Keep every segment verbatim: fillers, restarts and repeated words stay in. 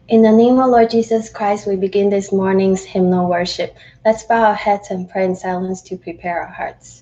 In the name of Lord Jesus Christ, we begin this morning's hymnal worship. Let's bow our heads and pray in silence to prepare our hearts.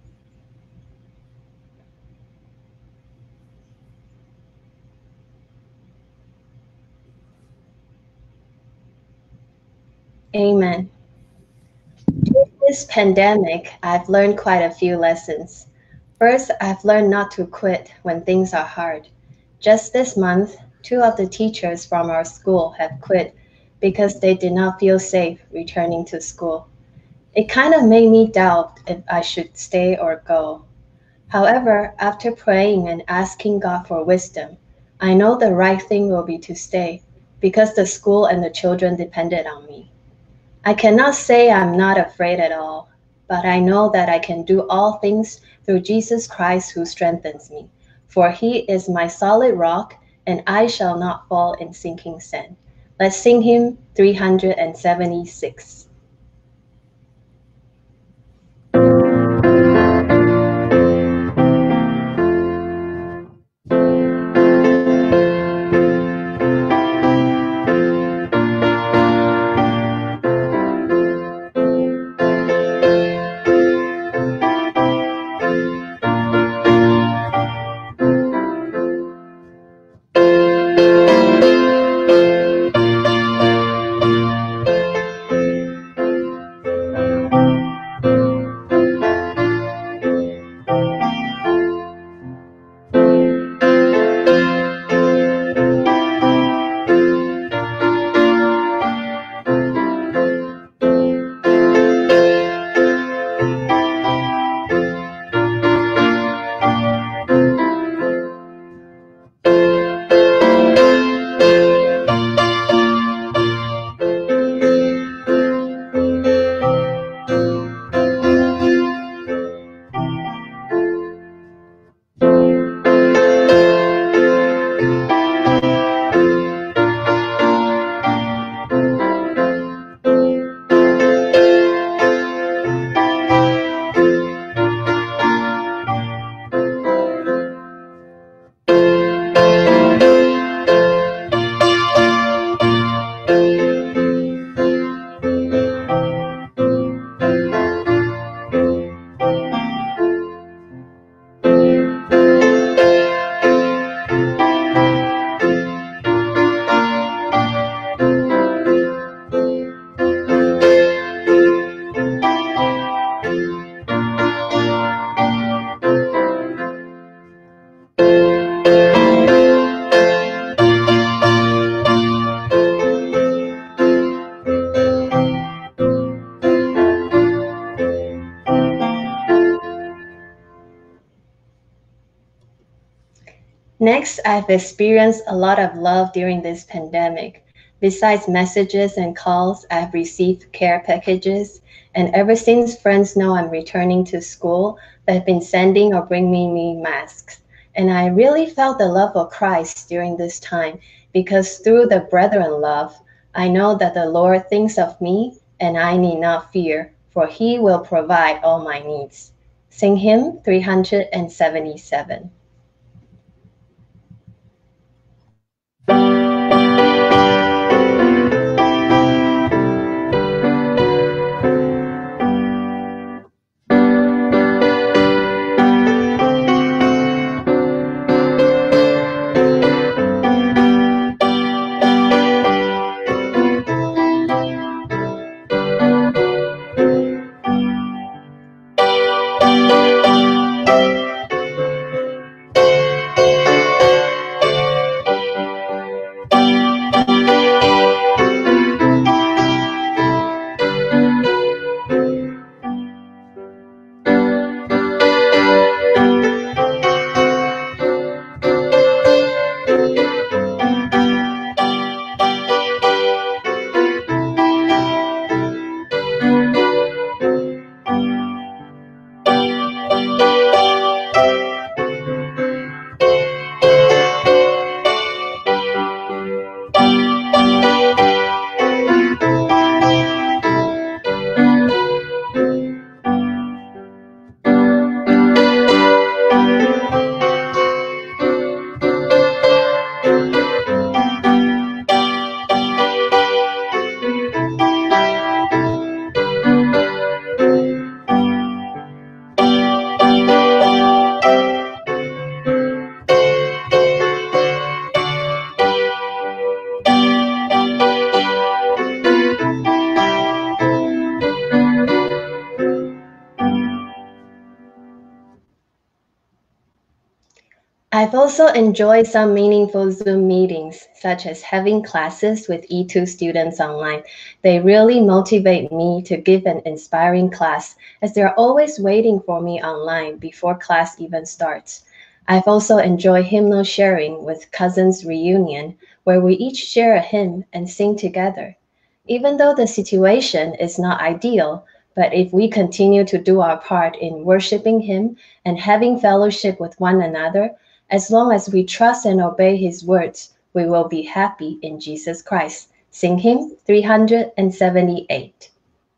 Amen. During this pandemic, I've learned quite a few lessons. First, I've learned not to quit when things are hard. Just this month, two of the teachers from our school have quit because they did not feel safe returning to school. It kind of made me doubt if I should stay or go. However, after praying and asking God for wisdom, I know the right thing will be to stay because the school and the children depended on me. I cannot say I'm not afraid at all, but I know that I can do all things through Jesus Christ who strengthens me. For he is my solid rock, and I shall not fall in sinking sand. Let's sing hymn three hundred seventy-six. Next, I've experienced a lot of love during this pandemic. Besides messages and calls, I've received care packages, and ever since friends know I'm returning to school, they've been sending or bringing me masks. And I really felt the love of Christ during this time because through the brethren love, I know that the Lord thinks of me and I need not fear, for he will provide all my needs. Sing hymn three hundred seventy-seven. I've also enjoyed some meaningful Zoom meetings, such as having classes with E two students online. They really motivate me to give an inspiring class, as they're always waiting for me online before class even starts. I've also enjoyed hymnal sharing with Cousins Reunion, where we each share a hymn and sing together. Even though the situation is not ideal, but if we continue to do our part in worshiping Him and having fellowship with one another, as long as we trust and obey His words, we will be happy in Jesus Christ. Sing hymn three hundred seventy-eight.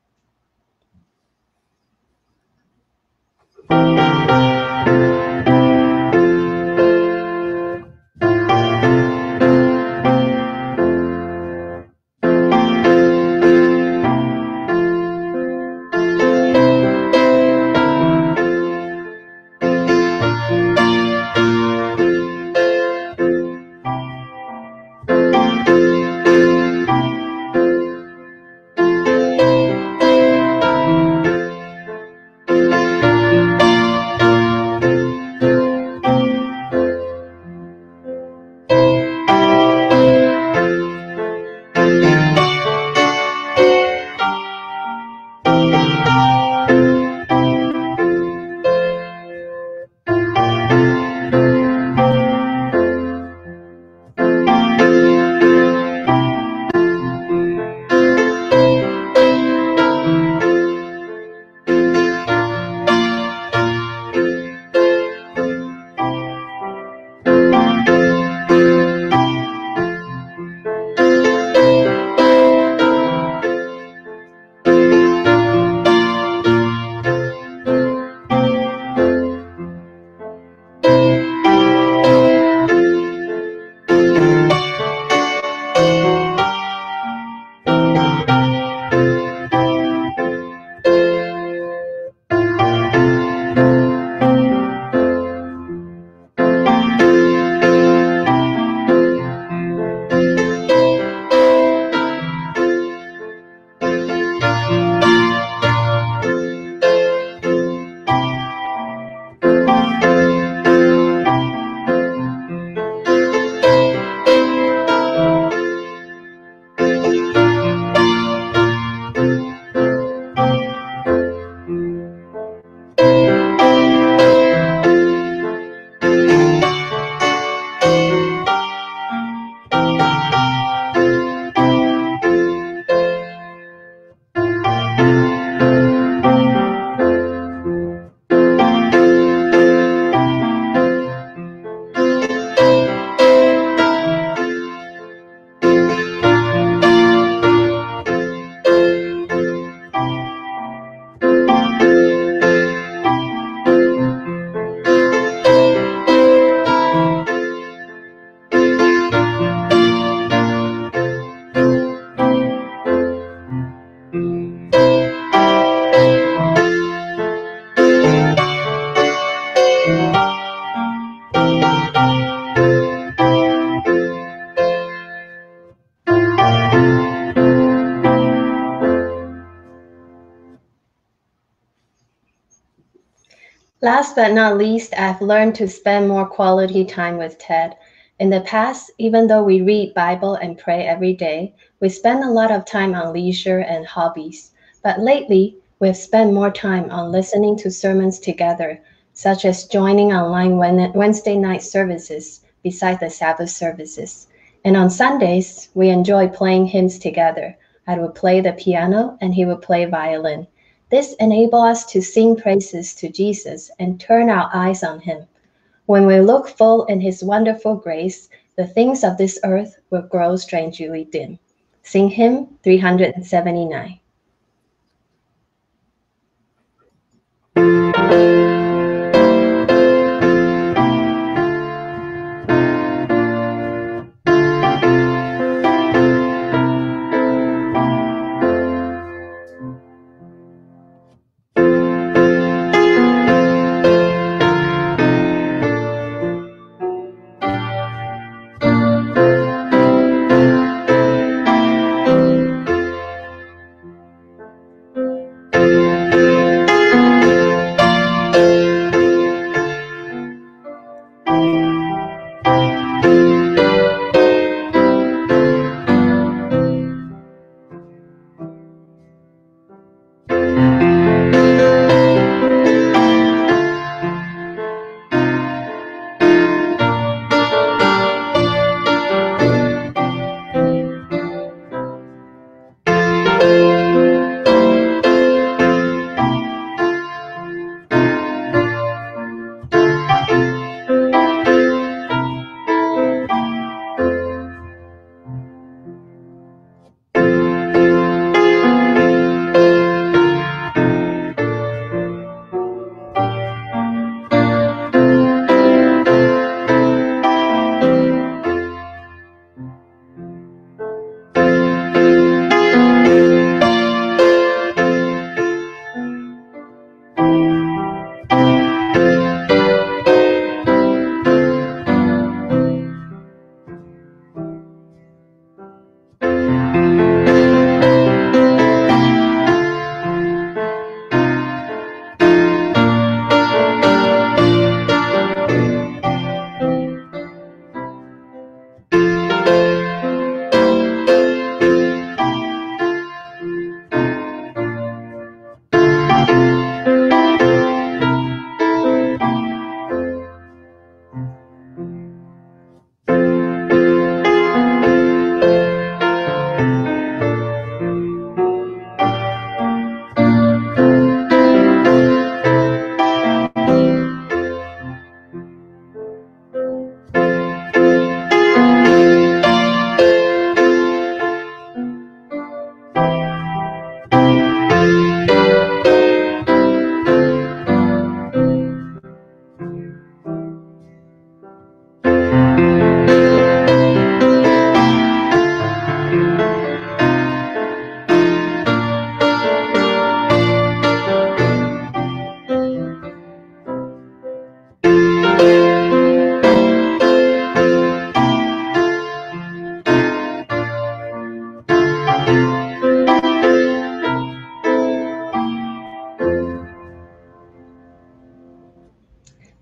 Last but not least, I've learned to spend more quality time with Ted. In the past, even though we read Bible and pray every day, we spend a lot of time on leisure and hobbies. But lately, we've spent more time on listening to sermons together, such as joining online Wednesday night services beside the Sabbath services. And on Sundays, we enjoy playing hymns together. I would play the piano and he would play violin. This enables us to sing praises to Jesus and turn our eyes on Him. When we look full in His wonderful grace, the things of this earth will grow strangely dim. Sing hymn three hundred seventy-nine.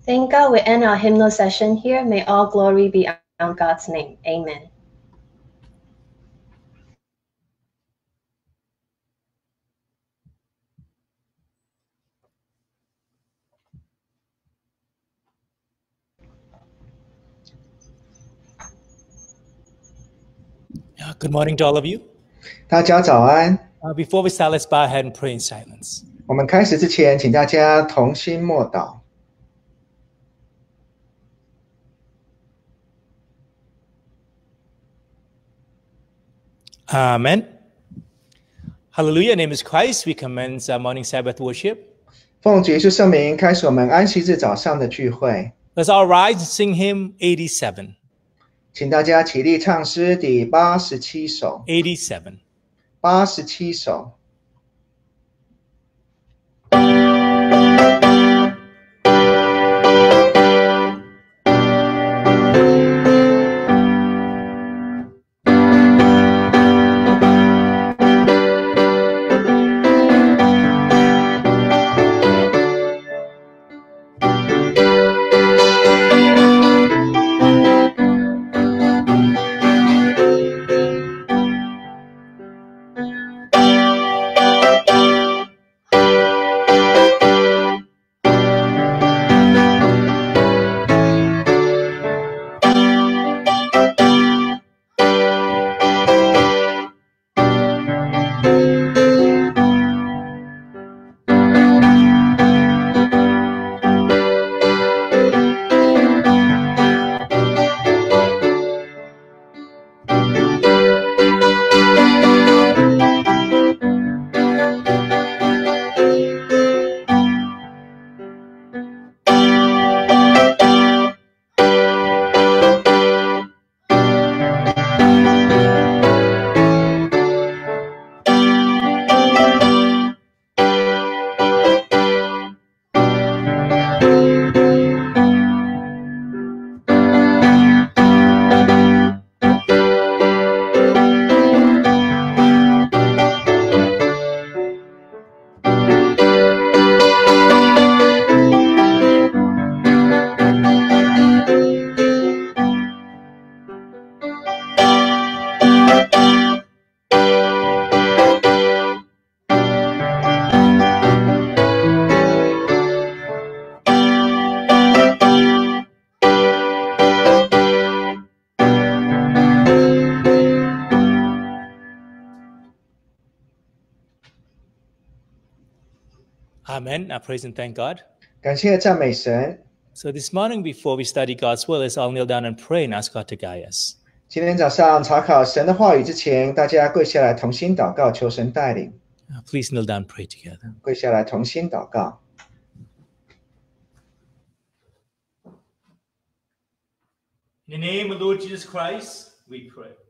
Thank God we end our hymnal session here. May all glory be on God's name. Amen. Good morning to all of you. 大家早安。 Uh, before we start, let's bow our head and pray in silence. 我们开始之前，请大家同心默祷。 Amen. Hallelujah. Name is Christ. We commence our morning Sabbath worship. 奉主耶稣圣名，开始我们安息日早上的聚会。 Let's all rise and sing hymn eighty-seven. 请大家起立唱诗第八十七首。 eighty-seven. 八十七首。 Amen. I praise and thank God. 感谢赞美神。 So this morning, before we study God's word, let's all kneel down and pray and ask God to guide us. 今天早上查考神的话语之前，大家跪下来同心祷告，求神带领。 Uh, Please kneel down and pray together. 跪下来同心祷告。 In the name of Lord Jesus Christ, we pray.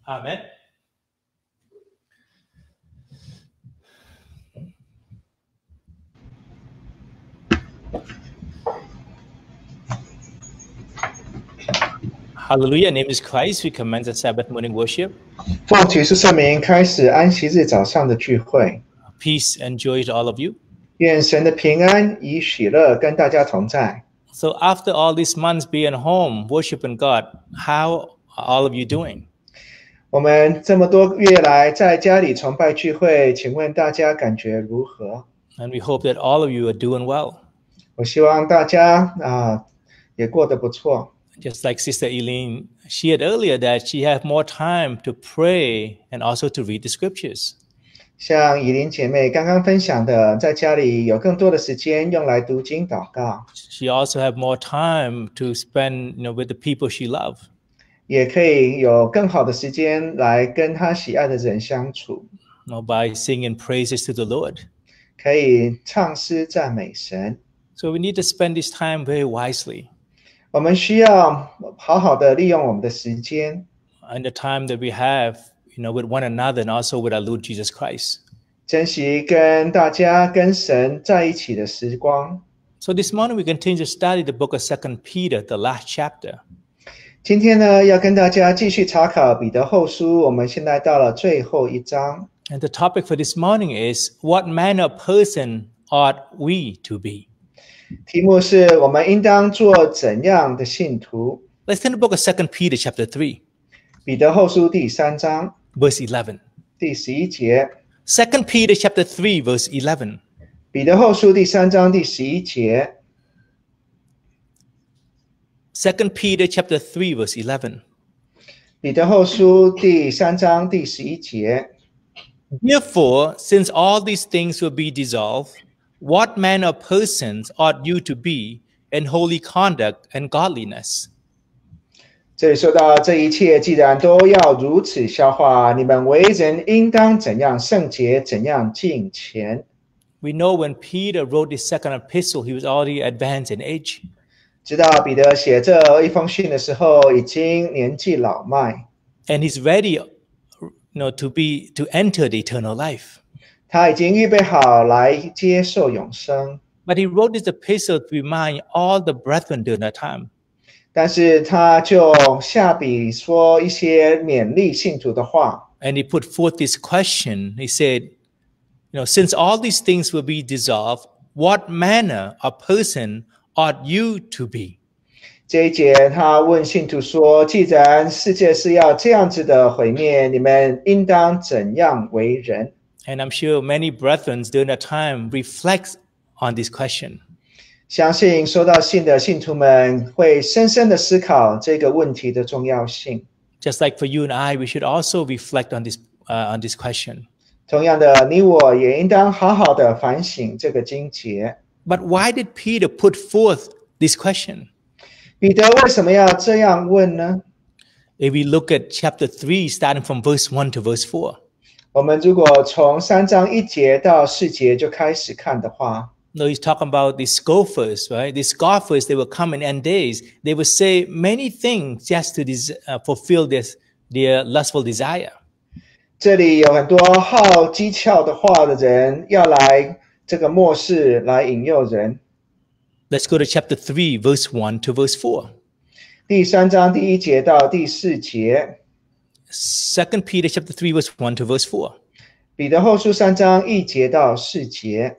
Amen. Hallelujah. Name is Christ. We commence the Sabbath morning worship. 奉主耶稣圣名开始安息日早上的聚会， Peace and joy to all of you. 愿神的平安与喜乐跟大家同在。 So after all these months being home, worshiping God, how are all of you doing? 我们这么多月来在家里崇拜聚会，请问大家感觉如何？ And we hope that all of you are doing well. 我希望大家啊也过得不错。 Just like Sister Eileen shared earlier that she had more time to pray and also to read the scriptures. 像以琳姐妹刚刚分享的，在家里有更多的时间用来读经祷告， She also had more time to spend, you know, with the people she loved. 也可以有更好的时间来跟她喜爱的人相处， You know, by singing praises to the Lord. 可以唱诗赞美神。 So we need to spend this time very wisely. 我们需要好好的利用我们的时间， And the time that we have, you know, with one another and also with our Lord Jesus Christ. 珍惜跟大家、跟神在一起的时光。 So this morning we continue to study the book of Second Peter, the last chapter. 今天呢，要跟大家继续查考彼得后书，我们现在到了最后一章。 And the topic for this morning is, what manner of person ought we to be? 题目是我们应当做怎样的信徒？ Let's turn the book of Second Peter chapter three, 彼得后书第三章 verse eleven. 第十一节， Second Peter chapter three, verse eleven. 彼得后书第三章第十一节， Second Peter chapter three, verse eleven. 彼得后书第三章第十一节。 Therefore, since all these things will be dissolved, what manner of persons ought you to be in holy conduct and godliness? 这里说到这一切，既然都要如此消化，你们为人应当怎样圣洁，怎样敬虔。 We know when Peter wrote this second epistle, he was already advanced in age. 知道彼得写这一封信的时候，已经年纪老迈， And he's ready, you know, to be to enter the eternal life. 他已经预备好来接受永生。 But he wrote this epistle to remind all the brethren during that time. 但是他就下笔说一些勉励信徒的话， And he put forth this question. He said, you know, since all these things will be dissolved, what manner of person ought you to be? 这一节他问信徒说：“既然世界是要这样子的毁灭，你们应当怎样为人？” And I'm sure many brethren during that time reflect on this question. 相信收到信的信徒们会深深的思考这个问题的重要性。 Just like for you and I, we should also reflect on this, uh, on this question. 同样的，你我也应当好好的反省这个经节。 But why did Peter put forth this question? 彼得为什么要这样问呢？ If we look at chapter three, starting from verse one to verse four, 我们如果从三章一节到四节就开始看的话， no, he's talking about the scoffers, right? The scoffers, they will come in end days. They will say many things just to des- uh, fulfill this, their lustful desire. 这里有很多好讥诮的话的人要来这个末世来引诱人。 Let's go to chapter three, verse one to verse four. 第三章第一节到第四节， Second Peter chapter three, verse one to verse four. 彼得后书三章一节到四节。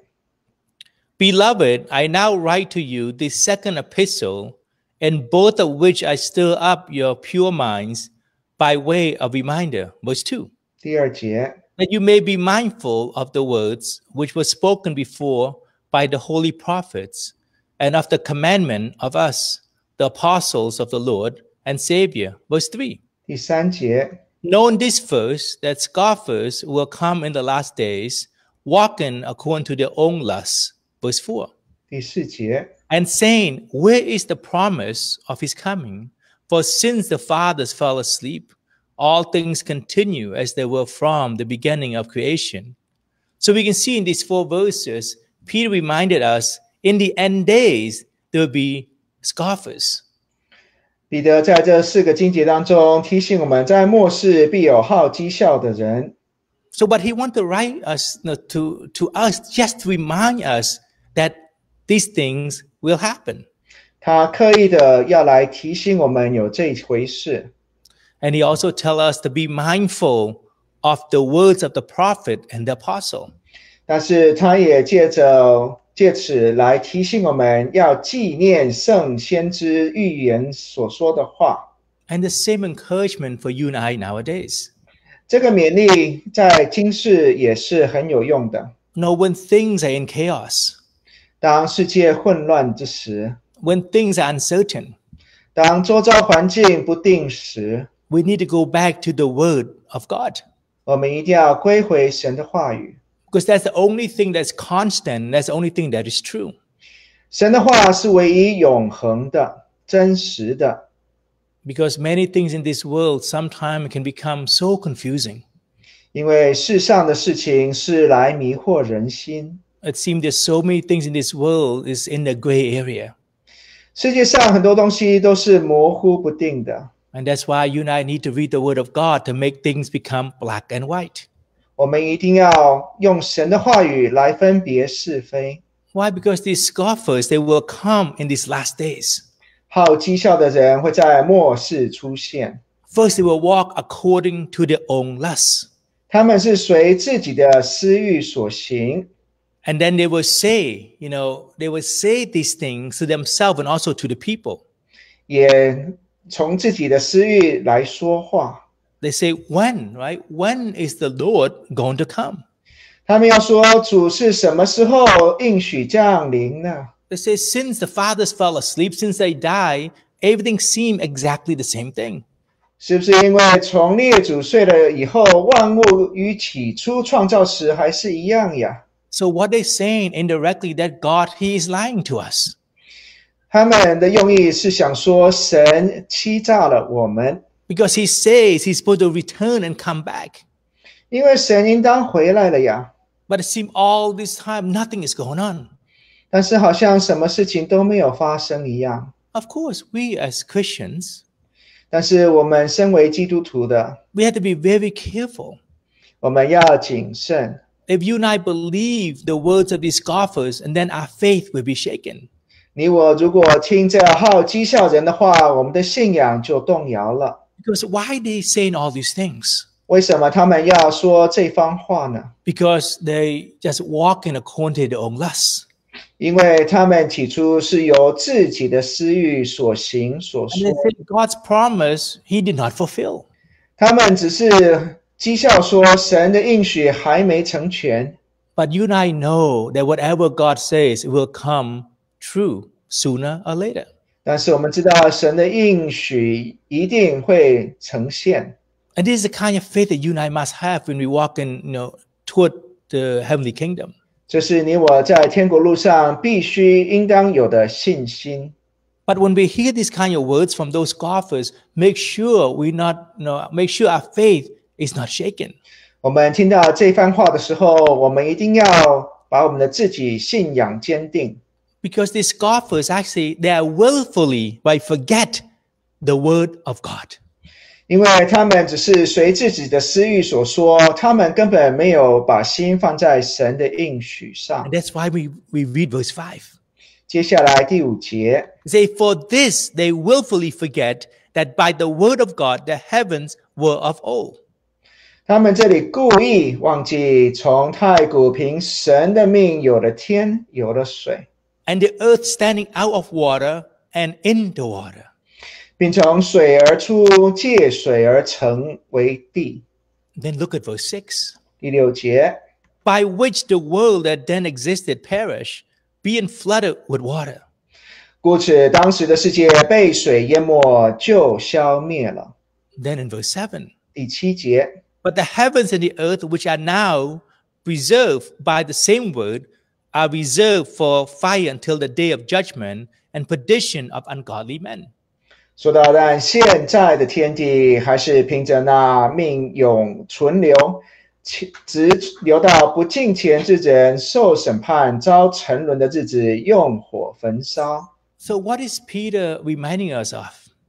Beloved, I now write to you this second epistle, in both of which I stir up your pure minds by way of reminder. Verse two. 第二节， That you may be mindful of the words which were spoken before by the holy prophets, and of the commandment of us, the apostles of the Lord and Savior. Verse three. 第三节， Knowing this first, that scoffers will come in the last days, walking according to their own lusts. Verse four. 第四节， And saying, where is the promise of his coming? For since the fathers fell asleep, all things continue as they were from the beginning of creation. So we can see in these four verses, Peter reminded us in the end days, there will be scoffers. 彼得在这四个经节当中提醒我们，在末世必有好讥笑的人。 So, but he wanted to write us you know, to to us just to remind us that these things will happen. 他刻意的要来提醒我们有这一回事。 And he also tells us to be mindful of the words of the prophet and the apostle. 但是他也借着借此来提醒我们要纪念圣先知预言所说的话。 And the same encouragement for you and I nowadays. 这个勉励在今世也是很有用的。 You know, when things are in chaos, 当世界混乱之时， when things are uncertain, 当周遭环境不定时， we need to go back to the word of God. 我们一定要归回神的话语。 Because that's the only thing that's constant, that's the only thing that is true. 神的话是唯一永恒的、真实的。 Because many things in this world sometimes can become so confusing. 因为世上的事情是来迷惑人心。 It seems there's so many things in this world is in the gray area. 世界上很多东西都是模糊不定的。 And that's why you and I need to read the word of God to make things become black and white. 我们一定要用神的话语来分别是非。 Why? Because these scoffers, they will come in these last days. 好讥笑的人会在末世出现。 First, they will walk according to their own lusts. 他们是随自己的私欲所行。 And then they will say, you know, they will say these things to themselves and also to the people. 也从自己的私欲来说话。 They say, when, right? When is the Lord going to come? 他们要说主是什么时候应许降临呢？ They say, since the fathers fell asleep, since they died, everything seemed exactly the same thing. 是不是因为从列祖睡了以后，万物与起初创造时还是一样呀？ So what they're saying indirectly that God, He is lying to us. 他们的用意是想说神欺诈了我们。 Because He says He's supposed to return and come back. 因为神应当回来了呀。 But it seems all this time nothing is going on. 但是好像什么事情都没有发生一样。 Of course, we as Christians, 但是我们身为基督徒的， we have to be very careful. 我们要谨慎。 If you and I believe the words of these scoffers, and then our faith will be shaken. 你我如果听这好讥笑人的话，我们的信仰就动摇了。 Because why are they saying all these things? 为什么他们要说这番话呢？ Because they just walk in according to their own lusts. 因为他们起初是由自己的私欲所行所 And they 说， say God's promise He did not fulfill. 他们只是讥笑说神的应许还没成全。 But you and I know that whatever God says will come true sooner or later. 但是我们知道神的应许一定会呈现。 And this is the kind of faith that you and I must have when we walk in, you know, toward the heavenly kingdom. 这是你我在天国路上必须应当有的信心。 But when we hear these kind of words from those scoffers, make sure we not, you know, make sure our faith is not shaken. 我们听到这番话的时候，我们一定要把我们的自己信仰坚定。 Because these scoffers actually, they are willfully, right, forget the word of God. 因为他们只是随自己的私欲所说，他们根本没有把心放在神的应许上。 And that's why we, we read verse five. 接下来第五节 Say, for this they willfully forget that by the word of God the heavens were of old. 他们这里故意忘记从太古凭神的命有了天，有了水， And the earth standing out of water and in the water. 并从水而出，借水而成为地。 Then look at verse six. 第六节， By which the world that then existed perished, being flooded with water. 故此当时的世界被水淹没，就消灭了。 Then in verse seven. 第七节， But the heavens and the earth, which are now preserved by the same word, are reserved for fire until the day of judgment and perdition of ungodly men. 说到但现在的天地还是凭着那命永存留，直流到不敬虔之人受审判、遭沉沦的日子，用火焚烧。 So what is Peter reminding us of?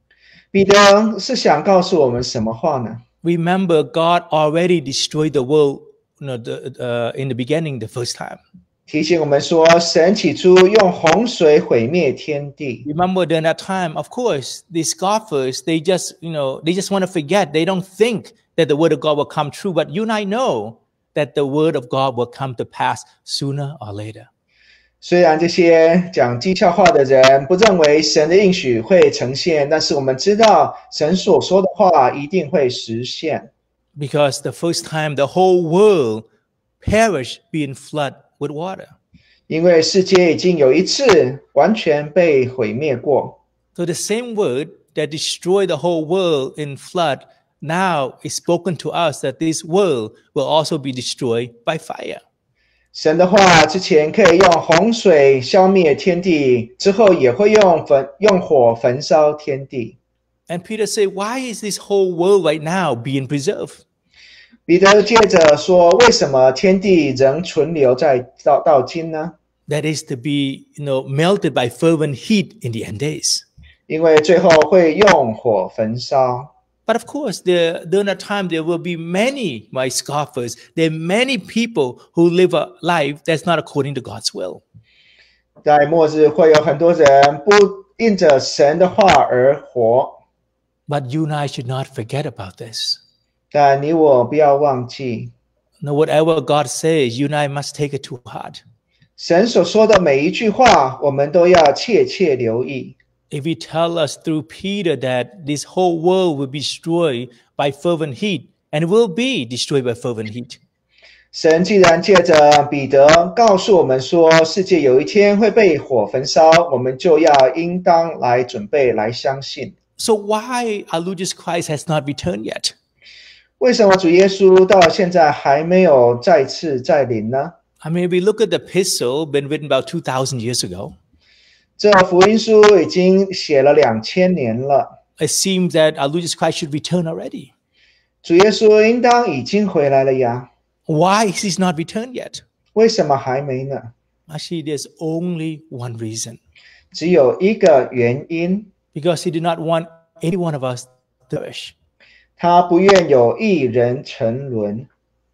彼得是想告诉我们什么话呢？ Remember, God already destroyed the world, you know, the, uh, in the beginning, the first time. 提醒我们说，神起初用洪水毁灭天地。 Remember, during that time, of course, these scoffers, they just, you know, they just want to forget. They don't think that the word of God will come true. But you and I know that the word of God will come to pass sooner or later. 虽然这些讲讥诮话的人不认为神的应许会呈现，但是我们知道神所说的话一定会实现。 Because the first time the whole world perished being flooded with water. 因为世界已经有一次完全被毁灭过， So the same word that destroyed the whole world in flood now is spoken to us that this world will also be destroyed by fire. 神的话之前可以用洪水消灭天地，之后也会用焚用火焚烧天地。 And Peter said, why is this whole world right now being preserved? 彼得接着说：“为什么天地仍存留在到到今呢？ That is to be, you know, melted by fervent heat in the end days. 因为最后会用火焚烧。 But of course, there, during that time, there will be many, my scoffers. There are many people who live a life that's not according to God's will. 在末日会有很多人不应着神的话而活， But you and I should not forget about this. 但你我不要忘记， No, whatever God says, you and I must take it to heart. 神所说的每一句话，我们都要切切留意。 If He tell us through Peter that this whole world will be destroyed by fervent heat, and it will be destroyed by fervent heat. 神既然借着彼得告诉我们说，世界有一天会被火焚烧，我们就要应当来准备，来相信。 So why our Lord Jesus Christ has not returned yet? 为什么主耶稣到现在还没有再次再临呢？ I mean, we look at the epistle been written about two thousand years ago. 这福音书已经写了两千年了， It seems that our Lord Jesus Christ should return already. 主耶稣应当已经回来了呀， Why is He not returned yet? 为什么还没呢？ Actually, there's only one reason. 只有一个原因， Because He did not want any one of us to perish. 他不愿有一人沉沦。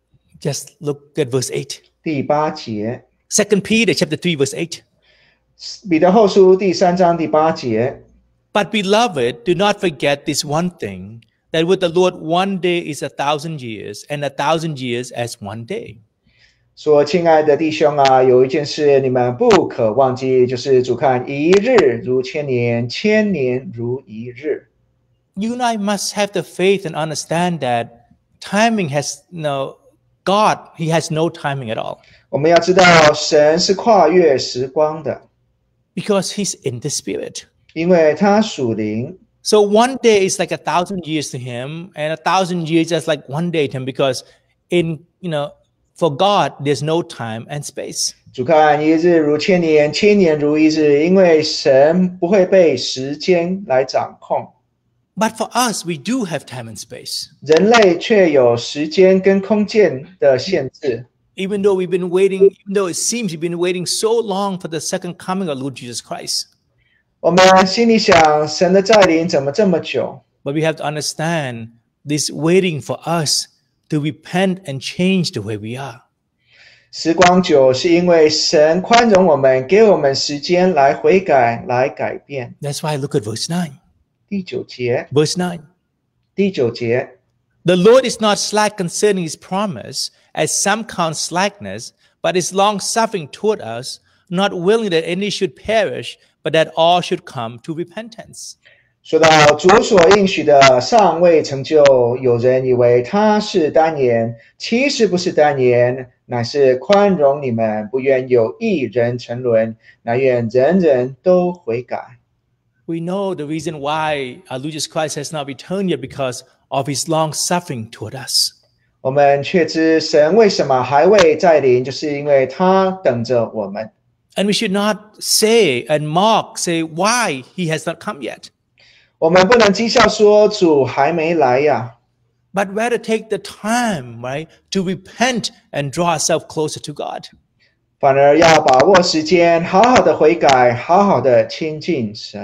Just look at verse eight. 第八节， Second Peter chapter three, verse eight. 彼得后书第三章第八节。 But beloved, do not forget this one thing, that with the Lord one day is a thousand years, and a thousand years as one day. 说，亲爱的弟兄啊，有一件事你们不可忘记，就是主看一日如千年，千年如一日。 You and I must have the faith and understand that timing has no, God, He has no timing at all. 我们要知道，神是跨越时光的， Because He's in the Spirit. 因为他属灵。 So one day is like a thousand years to Him, and a thousand years is like one day to Him, because in, you know, for God, there's no time and space. 主看一日如千年，千年如一日，因为神不会被时间来掌控， But for us, we do have time and space. 人类却有时间跟空间的限制。 Even though we've been waiting, even though it seems we've been waiting so long for the second coming of Lord Jesus Christ. 我们心里想，神的再临怎么这么久？ But we have to understand this waiting for us to repent and change the way we are. 时光久，是因为神宽容我们，给我们时间来悔改，来改变。 That's why I look at verse nine. 第九节， Verse nine. 第九节， The Lord is not slack concerning His promise, as some count slackness, but is long-suffering toward us, not willing that any should perish, but that all should come to repentance. 说到主所应许的尚未成就，有人以为他是单言，其实不是单言，乃是宽容你们，不愿有一人沉沦，乃愿人人都悔改。 We know the reason why our Lord Jesus Christ has not returned yet, because of His long-suffering toward us. 我们却知神为什么还未再临，就是因为他等着我们。 And we should not say and mock, say why He has not come yet, 我们不能讥笑说主还没来呀， but rather take the time, right, to repent and draw ourselves closer to God. 反而要把握时间，好好的悔改，好好的亲近神。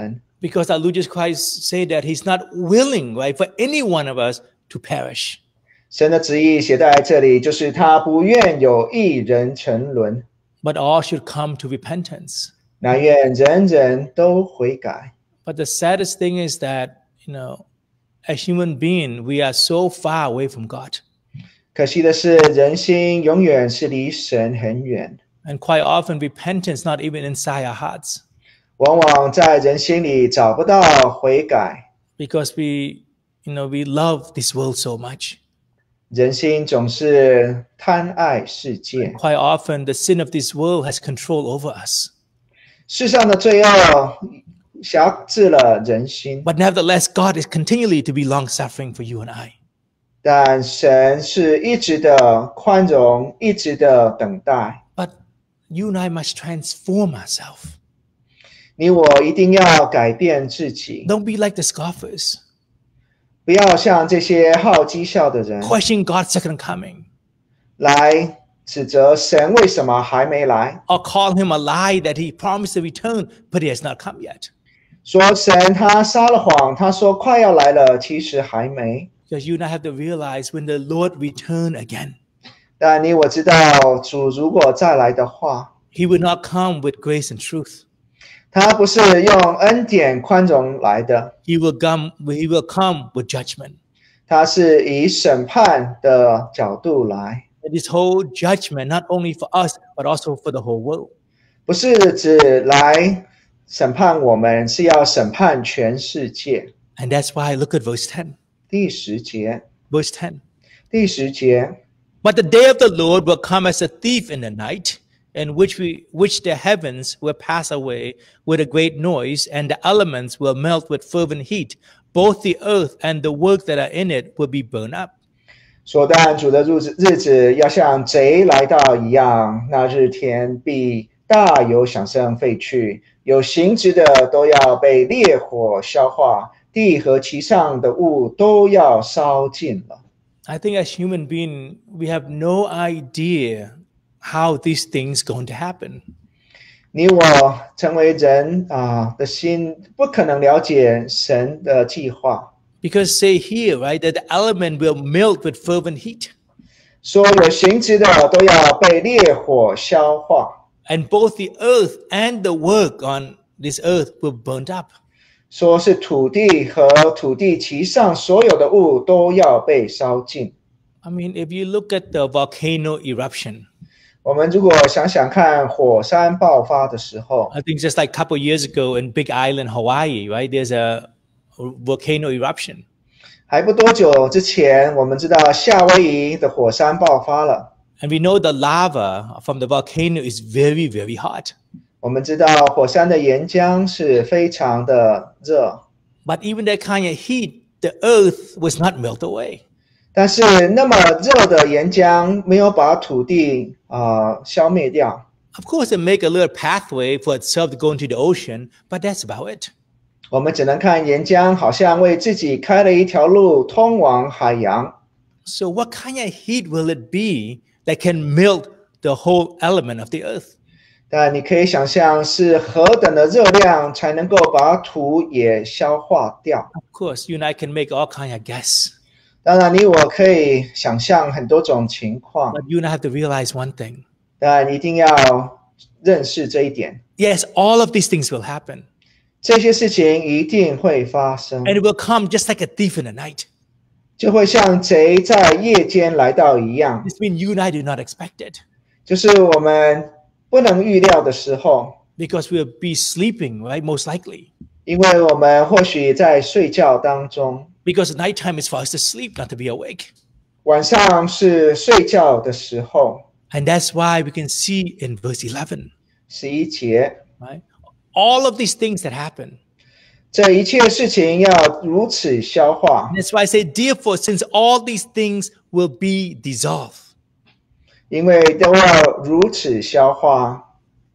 Because our Lord Jesus Christ said that he's not willing, right, for any one of us to perish. 神的旨意写在这里，就是他不愿有一人沉沦， But all should come to repentance. 乃愿人人都悔改。 But the saddest thing is that, you know, as human being, we are so far away from God. 可惜的是，人心永远是离神很远， And quite often, repentance not even inside our hearts. 往往在人心里找不到悔改。 Because we, you know, we love this world so much. 人心总是贪爱世界， Quite often, the sin of this world has control over us. 世上的罪恶辖制了人心， But nevertheless, God is continually to be long-suffering for you and I. 但神是一直的宽容，一直的等待。 But you and I must transform ourselves. 你我一定要改变自己， Don't be like the scoffers, 不要像这些好讥笑的人 questioning God's second coming, 来指责神为什么还没来， or call him a lie that he promised to return, but he has not come yet. 说神他撒了谎，他说快要来了，其实还没。 Because you and I have to realize when the Lord return again, 但你我知道，主如果再来的话， he will not come with grace and truth. 他不是用恩典宽容来的， He will come, he will come with judgment. 他是以审判的角度来， And this whole judgment, not only for us, but also for the whole world. 不是只来审判我们，是要审判全世界。 And that's why look at verse ten. 第十节， Verse ten. 第十节， But the day of the Lord will come as a thief in the night, in which we which the heavens will pass away with a great noise, and the elements will melt with fervent heat. Both the earth and the work that are in it will be burned up. 说但主的日子日子要像贼来到一样，那日天必大有响声废去，有形质的都要被烈火消化，地和其上的物都要烧尽了。 I think as human beings, we have no idea how these things going to happen. 你我成为人啊的心，不可能了解神的计划。 Because say here, right, that the element will melt with fervent heat. 说有形质的都要被烈火消化， And both the earth and the work on this earth will burnt up. 说是土地和土地其上所有的物都要被烧尽。 I mean, if you look at the volcano eruption, 我们如果想想看火山爆发的时候， I think just like a couple years ago in Big Island, Hawaii, right, there's a volcano eruption. 还不多久之前，我们知道夏威夷的火山爆发了。 And we know the lava from the volcano is very, very hot. 我们知道火山的岩浆是非常的热， But even that kind of heat, the earth was not melt away. 但是那么热的岩浆没有把土地啊、呃消灭掉。 Of course, it make a little pathway for itself to go into the ocean, but that's about it. 我们只能看岩浆好像为自己开了一条路通往海洋。 So what kind of heat will it be that can melt the whole element of the earth? 但你可以想象是何等的热量才能够把土也消化掉。 Of course, you and I can make all kind of guess. 当然，你我可以想象很多种情况， But you and I have to realize one thing. 但一定要认识这一点， Yes, all of these things will happen. 这些事情一定会发生， And it will come just like a thief in the night. 就会像贼在夜间来到一样， This means you and I do not expect it 就是我们不能预料的时候， because we'll be sleeping, right? Most likely. 因为我们或许在睡觉当中， Because nighttime is for us to sleep, not to be awake. 晚上是睡觉的时候。 And that's why we can see in verse eleven, 十一节， right? All of these things that happen. 这一切事情要如此消化， And that's why I say, therefore, since all these things will be dissolved, 因为都要如此消化。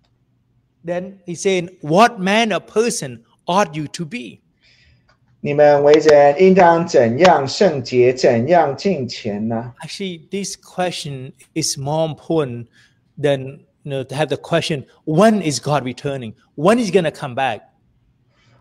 then he's saying, what man or person ought you to be? 你们为人应当怎样圣洁，怎样敬虔呢？ Actually, this question is more important than, you know, to have the question, when is God returning? When is he going to come back?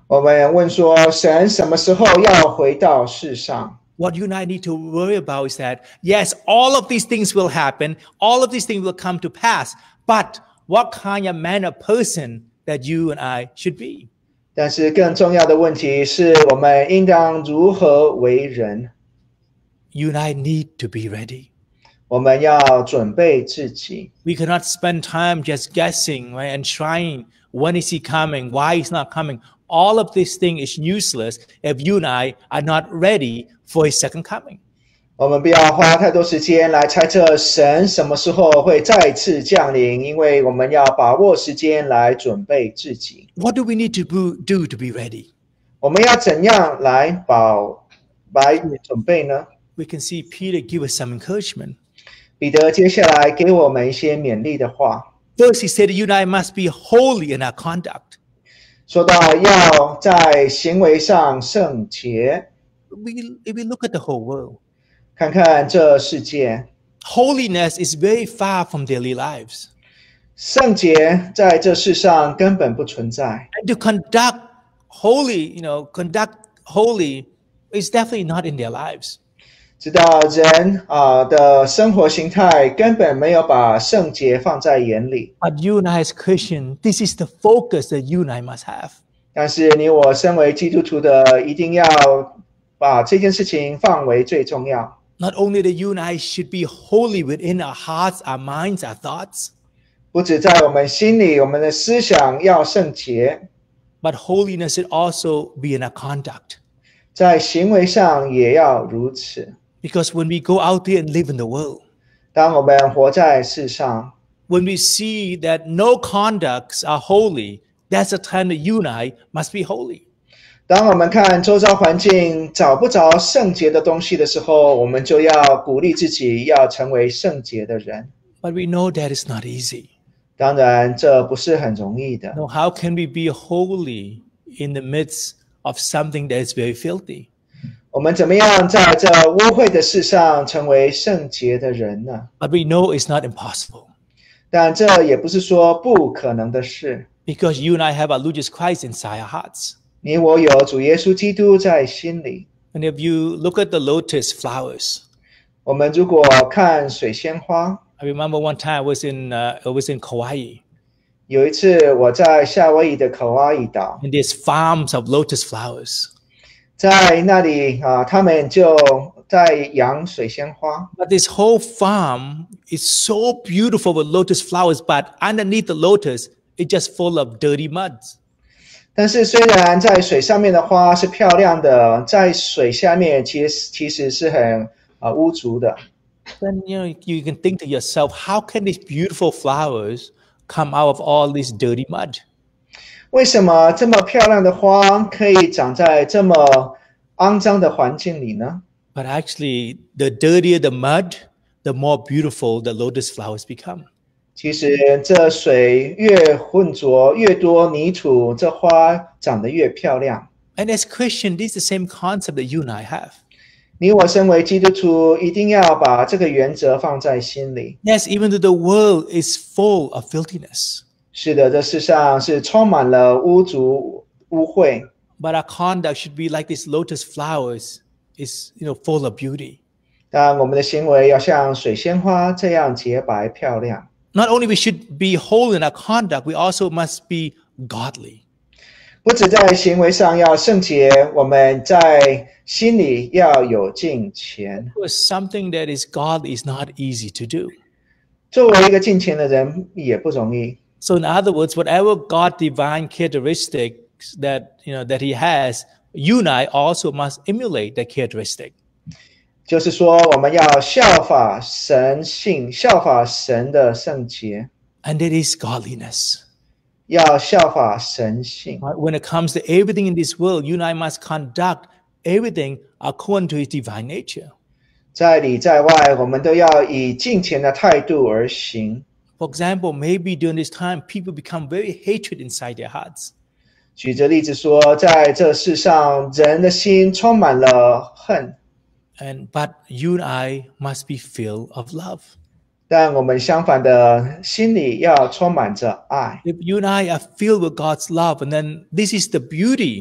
我们问说，神什么时候要回到世上？ What you and I need to worry about is that, yes, all of these things will happen, all of these things will come to pass, but what kind of man or person that you and I should be? 但是更重要的问题是我们应当如何为人？ You and I need to be ready. 我们要准备自己。 We cannot spend time just guessing, right, and trying when is he coming, why he's not coming. All of this thing is useless if you and I are not ready for his second coming. 我们不要花太多时间来猜测神什么时候会再次降临，因为我们要把握时间来准备自己。 What do we need to do to be ready? 我们要怎样来保来准备呢？ We can see Peter give us some encouragement. 彼得接下来给我们一些勉励的话。 First, he said, you and I must be holy in our conduct. 说到要在行为上圣洁， We, if we look at the whole world, 看看这世界， holiness is very far from daily lives. 圣洁在这世上根本不存在。 And to conduct holy, you know, conduct holy is definitely not in their lives. 知道人啊、呃、的生活形态根本没有把圣洁放在眼里， But you and I as Christians, this is the focus that you and I must have. 但是你我身为基督徒的，一定要把这件事情放为最重要。 Not only that you and I should be holy within our hearts, our minds, our thoughts, 不止在我们心里，我们的思想要圣洁， but holiness should also be in our conduct. 在行为上也要如此。 Because when we go out there and live in the world, 当我们活在世上， when we see that no conducts are holy, that's the time that you and I must be holy. 当我们看周遭环境找不着圣洁的东西的时候，我们就要鼓励自己要成为圣洁的人。 But we know that is not easy. 当然，这不是很容易的。 No, how can we be holy in the midst of something that is very filthy? 我们怎么样在这污秽的世上成为圣洁的人呢？ But we know it's not impossible. 但这也不是说不可能的事。 Because you and I have our Lord Jesus Christ inside our hearts. 你我有主耶稣基督在心里。 And if you look at the lotus flowers, 我们如果看水仙花， I remember one time I was in uh, I was in Kauai, 有一次我在夏威夷的考瓦伊岛， and there's farms of lotus flowers. 在那里啊，他们就在养水仙花。 But this whole farm is so beautiful with lotus flowers, but underneath the lotus, it's just full of dirty muds. 但是虽然在水上面的花是漂亮的，在水下面其实其实是很啊污浊的。 Then you know you can think to yourself, how can these beautiful flowers come out of all this dirty mud? 为什么这么漂亮的花可以长在这么肮脏的环境里呢？ But actually, the dirtier the mud, the more beautiful the lotus flowers become. 其实这水越浑浊，越多泥土，这花长得越漂亮。 And as Christian, this is the same concept that you and I have. 你我身为基督徒，一定要把这个原则放在心里。 Yes, even though the world is full of filthiness, 是的，这世上是充满了污浊污秽， but our conduct should be like these lotus flowers, is you know full of beauty. 但我们的行为要像水仙花这样洁白漂亮。 Not only we should be holy in our conduct, we also must be godly. 不止在行为上要圣洁，我们在心里要有敬虔。 Because something that is godly is not easy to do. 作为一个敬虔的人也不容易。 So in other words, whatever God divine characteristics that you know that He has, you and I also must emulate that characteristic. 就是说，我们要效法神性，效法神的圣洁， And it is godliness. 要效法神性。 Right? When it comes to everything in this world, you and I must conduct everything according to His divine nature. 在里在外，我们都要以敬虔的态度而行。 For example, maybe during this time, people become very hatred inside their hearts. 举着例子说，在这世上，人的心充满了恨， And but you and I must be filled of love. 但我们相反的，心里要充满着爱。 If you and I are filled with God's love, and then this is the beauty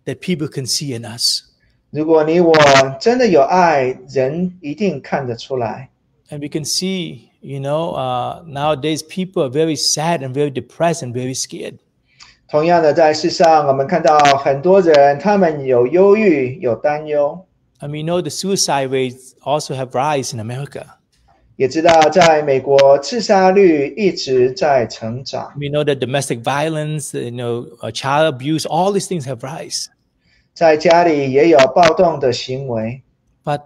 that people can see in us. 如果你我真的有爱，人一定看得出来。 And we can see, you know, uh, nowadays people are very sad and very depressed and very scared. 同样的，在世上，我们看到很多人，他们有忧郁，有担忧。 And we know the suicide rates also have rise in America. 也知道，在美国，自杀率一直在成长。 We know that domestic violence, you know, uh, child abuse, all these things have rise. 在家里也有暴动的行为， But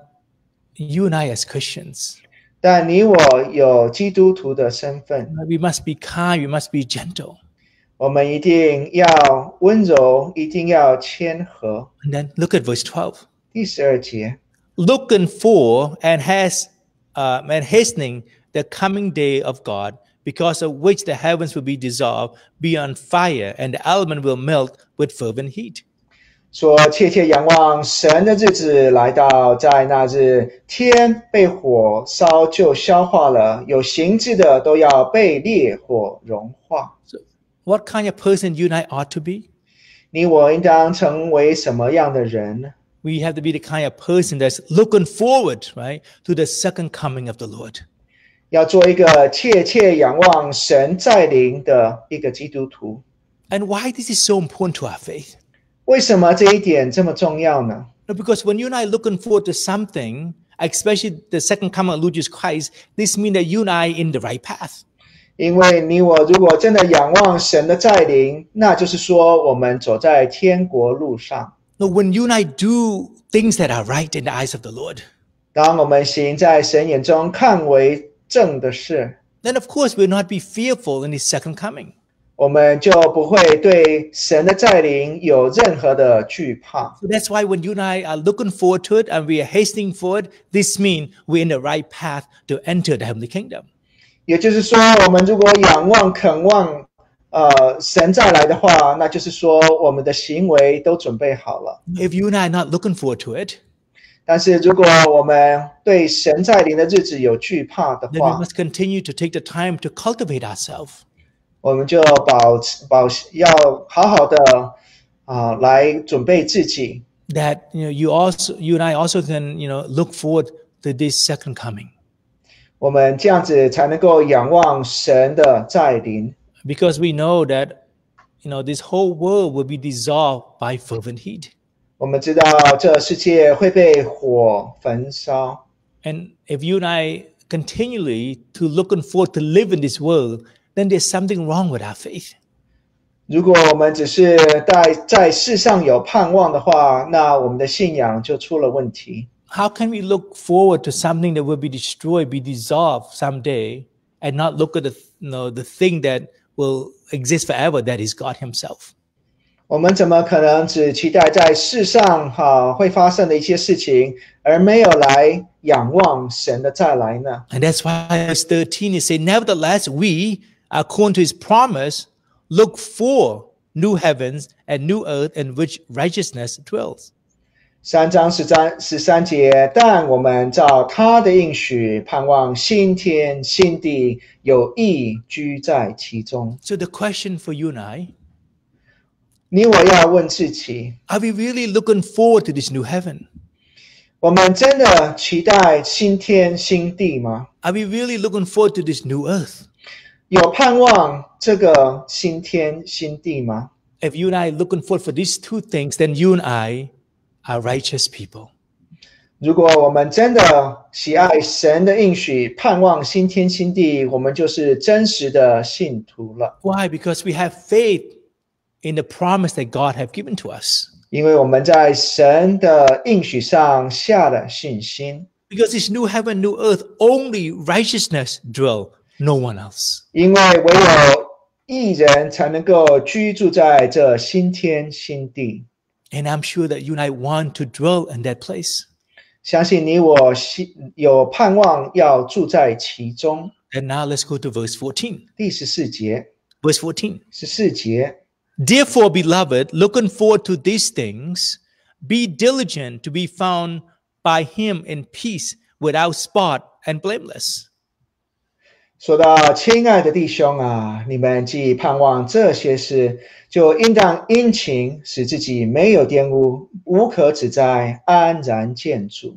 you and I as Christians, 但你我有基督徒的身份， we must be kind, we must be gentle. 我们一定要温柔，一定要谦和。 And then look at verse twelve. 第十二节， Looking for and has uh, and hastening the coming day of God, because of which the heavens will be dissolved, be on fire, and the element will melt with fervent heat. 说切切仰望神的日子来到，在那日，天被火烧就消化了，有形质的都要被烈火融化。 So, what kind of person you and I ought to be? 你我应当成为什么样的人呢？ We have to be the kind of person that's looking forward, right, to the second coming of the Lord. 要做一个切切仰望神再临的一个基督徒。 And why this is so important to our faith? 为什么这一点这么重要呢？ No, because when you and I are looking forward to something, especially the second coming of Lord Jesus Christ, this means that you and I are in the right path. 因为你我如果真的仰望神的再临，那就是说我们走在天国路上。 No, when you and I do things that are right in the eyes of the Lord, 当我们行在神眼中看为正的事， then of course we'll not be fearful in His second coming. 我们就不会对神的再临有任何的惧怕。 So that's why when you and I are looking forward to it and we are hastening for it, this means we're in the right path to enter the heavenly kingdom. 也就是说，我们如果仰望、渴望，呃，神再来的话，那就是说我们的行为都准备好了。 If you and I are not looking forward to it, 但是如果我们对神再临的日子有惧怕的 then we 话， must continue to take the time to cultivate ourselves. 我们就保持保要好好的啊、来准备自己， That you know, you also, you and I also can, you know, look forward to this second coming, 我们这样子才能够仰望神的再临， because we know that, you know, this whole world will be dissolved by fervent heat. 我们知道这世界会被火焚烧， And if you and I continually to looking forward to live in this world, then there's something wrong with our faith. 如果我们只是在在世上有盼望的话，那我们的信仰就出了问题。 How can we look forward to something that will be destroyed, be dissolved someday, and not look at the, you know, the thing that will exist forever, that is God Himself? 我们怎么可能只期待在世上哈、会发生的一些事情，而没有来仰望神的再来呢？ And that's why verse thirteen is saying, nevertheless, we, according to His promise, look for new heavens and new earth in which righteousness dwells. 三章十三十三节，但我们照他的应许，盼望新天新地，有义居在其中。 So the question for you and I, 你我要问自己： are we really looking forward to this new heaven? 我们真的期待新天新地吗？ Are we really looking forward to this new earth? 有盼望这个新天新地吗？ If you and I are looking forward for these two things, then you and I are righteous people. 如果我们真的喜爱神的应许，盼望新天新地，我们就是真实的信徒了。 Why? Because we have faith in the promise that God has given to us. 因为我们在神的应许上下了信心。 Because this new heaven, new earth, only righteousness dwell, no one else. 因为唯有义人才能够居住在这新天新地。 And I'm sure that you and I want to dwell in that place. 相信你我希有盼望要住在其中。 And now let's go to verse fourteen. 第十四节， Verse fourteen. 十四节， Therefore, beloved, looking forward to these things, be diligent to be found by him in peace, without spot and blameless. 说到亲爱的弟兄啊，你们既盼望这些事，就应当殷勤，使自己没有玷污，无可指摘，安然见主。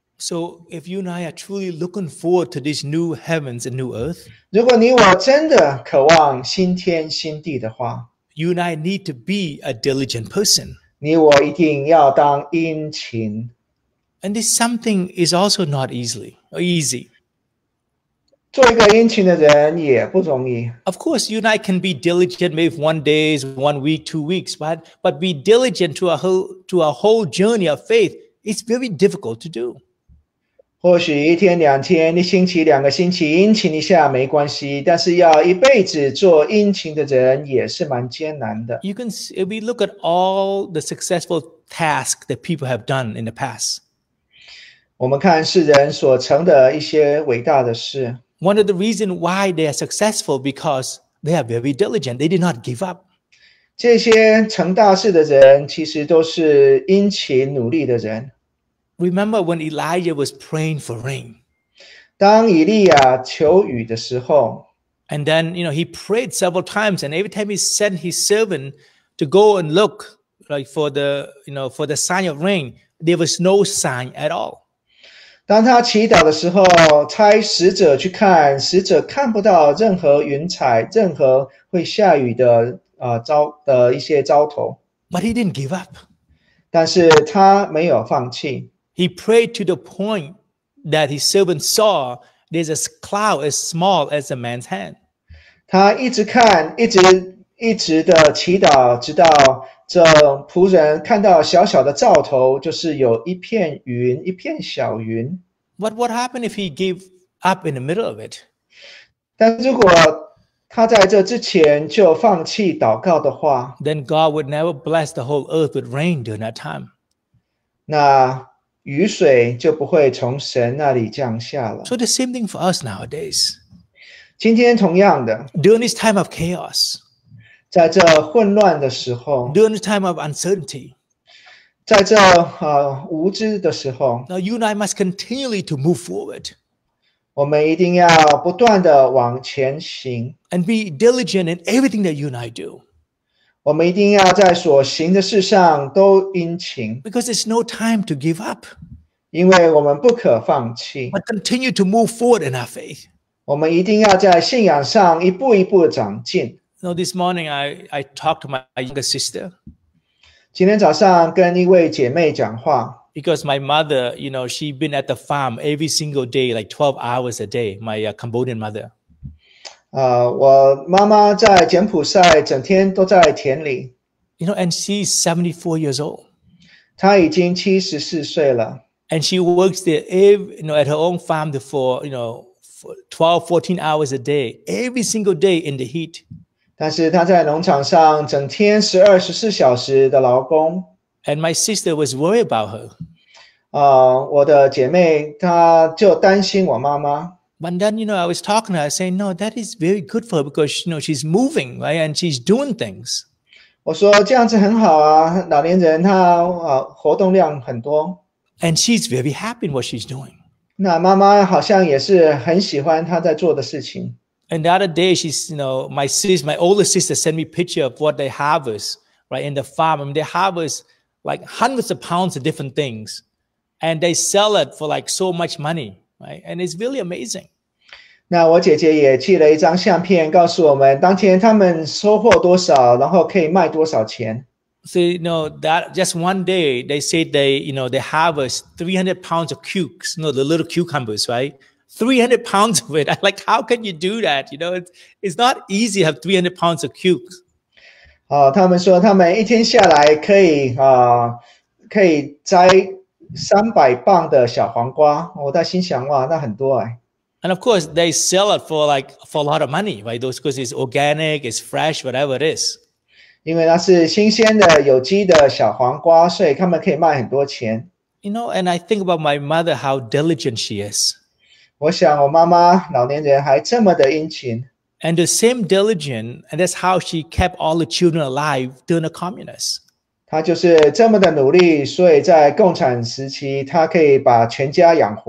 So if you and I are truly looking forward to these new heavens and new earth, 如果你我真的渴望新天新地的话， you and I need to be a diligent person. 你我一定要当殷勤。 And this something is also not easily or easy. 做一个殷勤的人也不容易。 Of course, you and I can be diligent maybe one day, one week, two weeks, but but be diligent to a whole to a whole journey of faith. It's very difficult to do. 或许一天两天一星期两个星期殷勤一下没关系，但是要一辈子做殷勤的人也是蛮艰难的。 You can see, if we look at all the successful tasks that people have done in the past. 我们看世人所成的一些伟大的事， One of the reasons why they are successful because they are very diligent. They did not give up. 这些成大事的人其实都是殷勤努力的人。 Remember when Elijah was praying for rain, 当以利亚求雨的时候， and then you know he prayed several times, and every time he sent his servant to go and look like for the you know for the sign of rain, there was no sign at all. 当他祈祷的时候，差使者去看，使者看不到任何云彩，任何会下雨的呃招的一些兆头。 But he didn't give up. 但是他没有放弃， He prayed to the point that his servant saw there's a cloud as small as a man's hand. 他一直看，一直一直的祈祷，直到这仆人看到小小的兆头，就是有一片云，一片小云。 But what happened if he gave up in the middle of it? 但如果他在这之前就放弃祷告的话， Then God would never bless the whole earth with rain during that time. 那雨水就不会从神那里降下了。 So the same thing for us nowadays. 今天同样的， During this time of chaos, 在这混乱的时候， during this time of uncertainty, 在这呃无知的时候， now you and I must continually to move forward 我们一定要不断的往前行。 and be diligent in everything that you and I do. 我们一定要在所行的事上都殷勤， Because there's no time to give up, 因为我们不可放弃。 but continue to move forward in our faith. 我们一定要在信仰上一步一步的长进。 You know, this morning I, I talked to my younger sister 今天早上跟一位姐妹讲话， because my mother, you know, she'd been at the farm every single day, like twelve hours a day, my uh, Cambodian mother. 呃，我妈妈在柬埔寨整天都在田里， You know, and she's seventy-four years old. 她已经七十四岁了。 And she works there, every, you know, at her own farm for, you know, for twelve, fourteen hours a day, every single day in the heat. 但是她在农场上整天十二十四小时的劳工。 And my sister was worried about her. 呃，我的姐妹她就担心我妈妈。 But then, you know, I was talking to her saying, no, that is very good for her because, you know, she's moving, right? And she's doing things. 我说这样子很好啊，老年人他呃活动量很多。 And she's very happy in what she's doing. 那妈妈好像也是很喜欢她在做的事情。 And the other day, she's, you know, my sis, my older sister sent me a picture of what they harvest, right, in the farm. I mean, they harvest like hundreds of pounds of different things. And they sell it for like so much money, right? And it's really amazing. 那我姐姐也寄了一张相片，告诉我们当天他们收获多少，然后可以卖多少钱。 So, you know, that just one day, they said they, you know, they harvest three hundred pounds of cukes, you know, the little cucumbers, right? three hundred pounds of it. I'm like, how can you do that? You know, it's, it's not easy to have three hundred pounds of cukes. 哦，他们说他们一天下来可以啊、呃，可以摘三百磅的小黄瓜。我在心想，哇，那很多哎。 And of course, they sell it for like, for a lot of money, right? Those, because it's organic, it's fresh, whatever it is. 因为它是新鲜的、有机的小黄瓜，所以他们可以卖很多钱。 You know, and I think about my mother, how diligent she is. 我想我妈妈老年人还这么的殷勤， And the same diligent, and that's how she kept all the children alive during the communists. 她就是这么的努力，所以在共产时期，她可以把全家养活。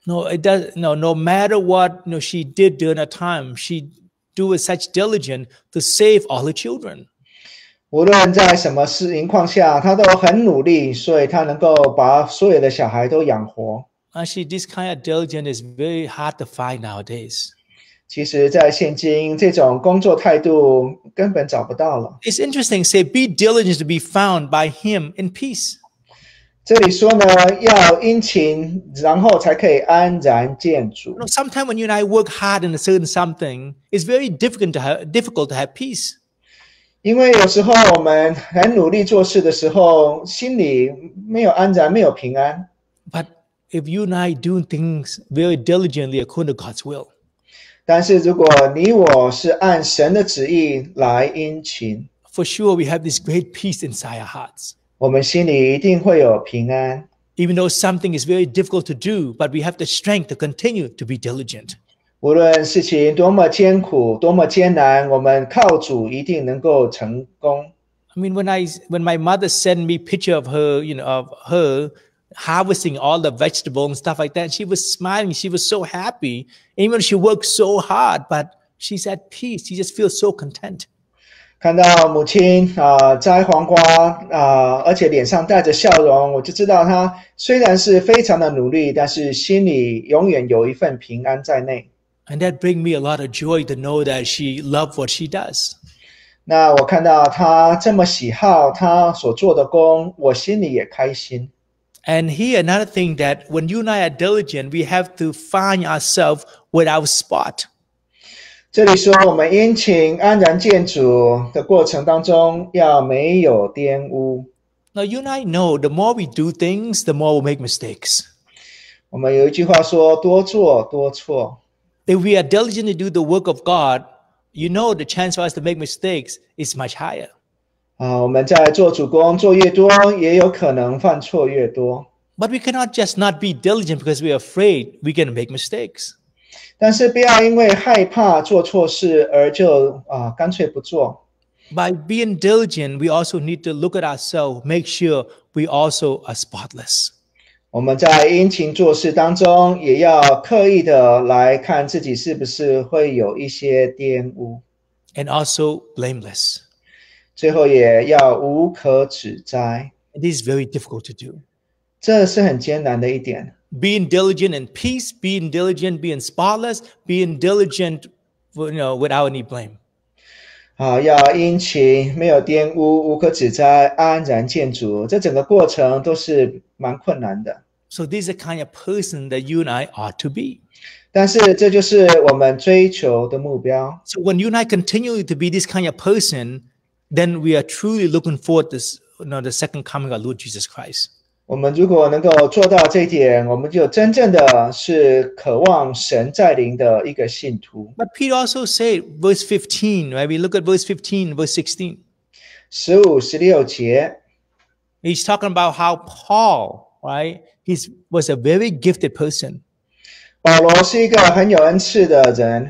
No, it does. No, no matter what you know she did during that time, she do with such diligence to save all her children. 无论在什么情况下，他都很努力，所以他能够把所有的小孩都养活。 Actually, this kind of diligence is very hard to find nowadays. 其实，在现今这种工作态度根本找不到了。 It's interesting. Say, be diligent to be found by Him in peace. 这里说呢，要殷勤，然后才可以安然见主 You。know, sometimes when you and I work hard in a certain something, it's very difficult to have difficult to have peace. 因为有时候我们很努力做事的时候，心里没有安然，没有平安。 But if you and I do things very diligently according to God's will, 但是如果你我是按神的旨意来殷勤， for sure we have this great peace inside our hearts. 我们心里一定会有平安。 Even though something is very difficult to do, but we have the strength to continue to be diligent. 无论事情多么艰苦，多么艰难，我们靠主一定能够成功。 I mean, when I when my mother sent me picture of her, you know, of her harvesting all the vegetable and stuff like that, she was smiling. She was so happy. Even she worked so hard, but she's at peace. She just feels so content. 看到母亲啊、呃、摘黄瓜啊、呃，而且脸上带着笑容，我就知道她虽然是非常的努力，但是心里永远有一份平安在内。 And that brings me a lot of joy to know that she loved what she does. 那我看到她这么喜好她所做的工，我心里也开心。 And here another thing that when you and I are diligent, we have to find ourselves without spot. 这里说我们殷勤安然见主的过程当中，要没有玷污。 Now you and I know the more we do things, the more we'll make mistakes. 我们有一句话说：多做多错。 If we are diligent to do the work of God, you know the chance for us to make mistakes is much higher. 啊，我们在做主工做越多，也有可能犯错越多。 But we cannot just not be diligent because we are afraid we're going to make mistakes. 但是不要因为害怕做错事而就啊干脆不做。 By being diligent, we also need to look at ourselves, make sure we also are spotless. 我们在殷勤做事当中，也要刻意的来看自己是不是会有一些玷污， And also blameless. 最后也要无可指摘。 It is very difficult to do. 这是很艰难的一点。 Being diligent in peace, being diligent, being spotless, being diligent, you know, without any blame. 啊，要殷勤，没有玷污，无可指摘，安然见主。这整个过程都是蛮困难的。 So this is the kind of person that you and I ought to be. 但是这就是我们追求的目标。 So when you and I continue to be this kind of person, then we are truly looking forward to this, you know, the second coming of Lord Jesus Christ. 我们如果能够做到这一点，我们就真正的是渴望神在临的一个信徒。 But Peter also said, verse fifteen, right? We look at verse fifteen, verse sixteen. 十五、十六节， He's talking about how Paul, right? He was a very gifted person. 保罗是一个很有恩赐的人，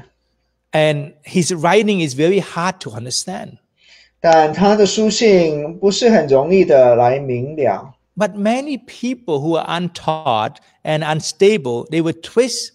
And his writing is very hard to understand. 但他的书信不是很容易的来明了。 But many people who are untaught and unstable, they would twist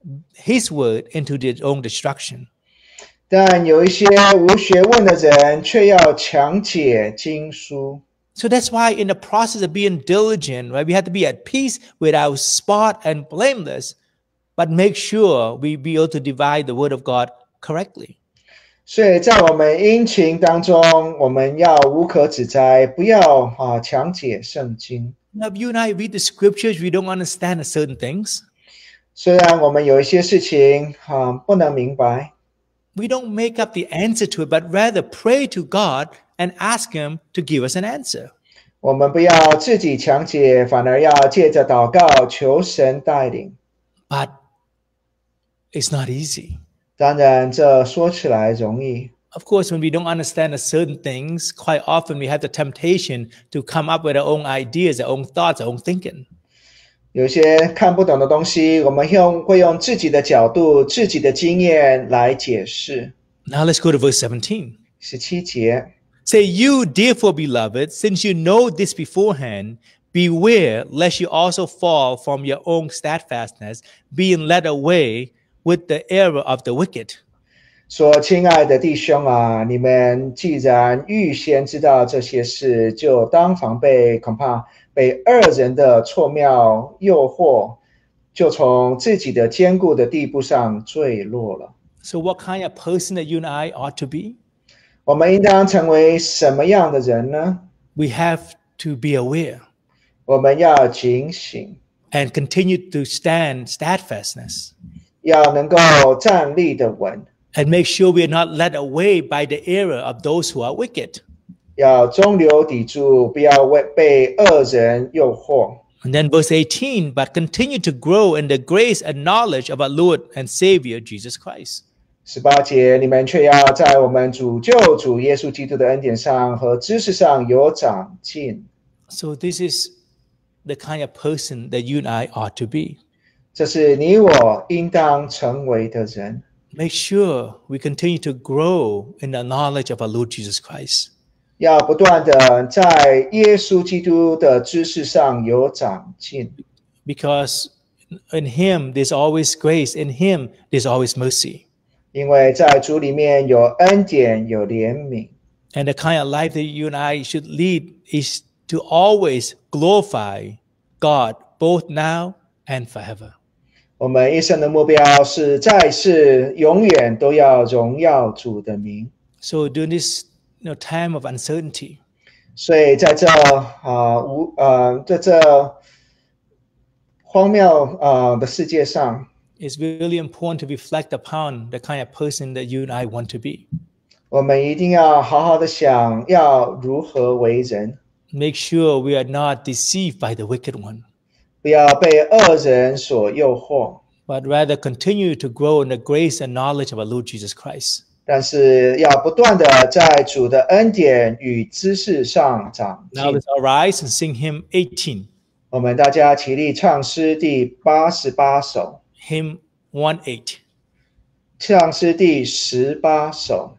his word into their own destruction. 但有一些无学问的人却要强解经书。 So that's why in the process of being diligent, right, we have to be at peace without spot and blameless, but make sure we be able to divide the word of God correctly. 所以在我们殷勤当中，我们要无可指摘，不要啊强解圣经。 Now, if you and I read the scriptures, we don't understand certain things. 虽然我们有一些事情啊不能明白， We don't make up the answer to it, but rather pray to God and ask Him to give us an answer. 我们不要自己强解，反而要借着祷告求神带领。 But it's not easy. 当然，这说起来容易。 Of course, when we don't understand certain things, quite often we have the temptation to come up with our own ideas, our own thoughts, our own thinking. 有些看不懂的东西，我们用会用自己的角度、自己的经验来解释。 Now let's go to verse seventeen. 十七节， Say, you, therefore, beloved, since you know this beforehand, Beware lest you also fall from your own steadfastness, being led away with the error of the wicked. 说，亲爱的弟兄啊，你们既然预先知道这些事，就当防备，恐怕被恶人的错谬诱惑，就从自己的坚固的地步上坠落了。 So what kind of person that you and I ought to be? 我们应当成为什么样的人呢？ We have to be aware 我们要警醒， and continue to stand steadfastness 要能够站立的稳， and make sure we are not led away by the error of those who are wicked. 要中流砥柱，不要为被恶人诱惑。 And then verse eighteen, but continue to grow in the grace and knowledge of our Lord and Savior Jesus Christ. 十八节，你们却要在我们主救主耶稣基督的恩典上和知识上有长进。 So this is the kind of person that you and I ought to be. 这是你我应当成为的人。 Make sure we continue to grow in the knowledge of our Lord Jesus Christ. 要不断的在耶稣基督的知识上有长进， Because in Him there's always grace, in Him there's always mercy. 因为在主里面有恩典，有怜悯。 And the kind of life that you and I should lead is to always glorify God, both now and forever. 我们一生的目标是在世永远都要荣耀主的名。 So during this you know, time of uncertainty, 所以在这啊无呃在这荒谬啊的世界上， it's really important to reflect upon the kind of person that you and I want to be. 我们一定要好好的想要如何为人， Make sure we are not deceived by the wicked one, 不要被恶人所诱惑， but rather continue to grow in the grace and knowledge of our Lord Jesus Christ. 但是要不断的在主的恩典与知识上长进。 Now let's arise and sing hymn eighteen, 我们大家起立唱诗第八十八首， hymn one eight. 唱诗第十八首。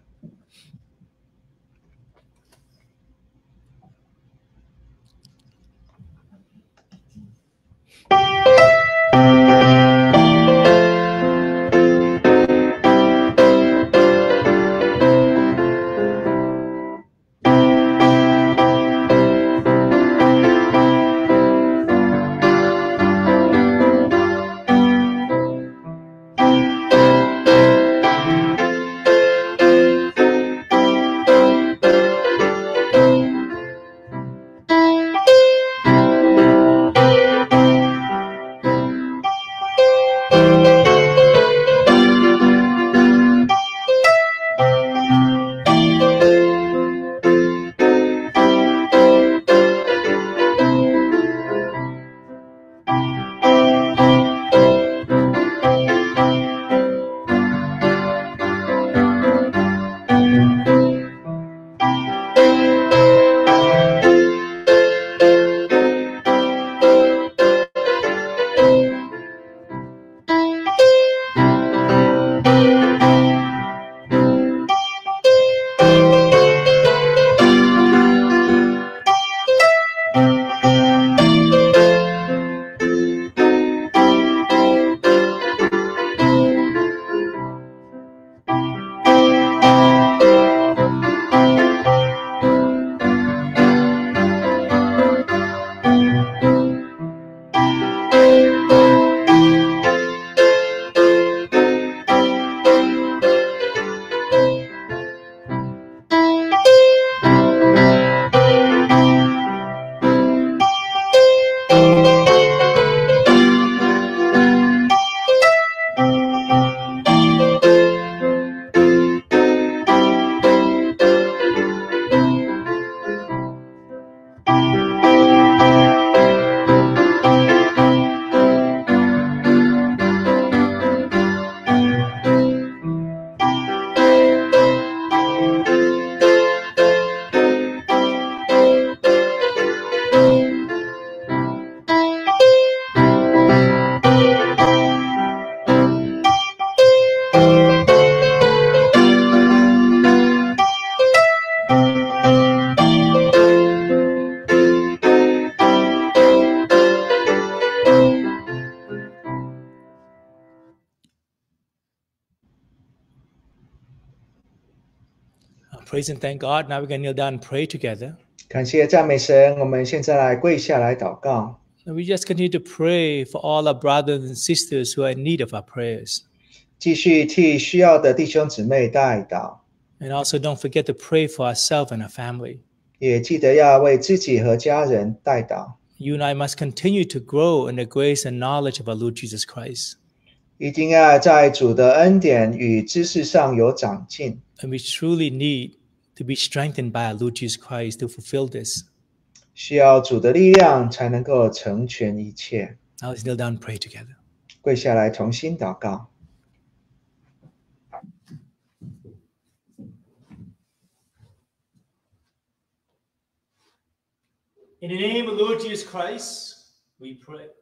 praise and thank God. Now we're going to kneel down and pray together. 感谢赞美神，我们现在来跪下来祷告。 And we just continue to pray for all our brothers and sisters who are in need of our prayers. 继续替需要的弟兄姊妹代祷， And also don't forget to pray for ourselves and our family. 也记得要为自己和家人代祷。 You and I must continue to grow in the grace and knowledge of our Lord Jesus Christ. 一定要在主的恩典与知识上有长进， And we truly need to be strengthened by our Lord Jesus Christ to fulfill this. 需要主的力量才能够成全一切。 Now let's kneel down and pray together. 跪下来同心祷告。 In the name of Lord Jesus Christ, we pray.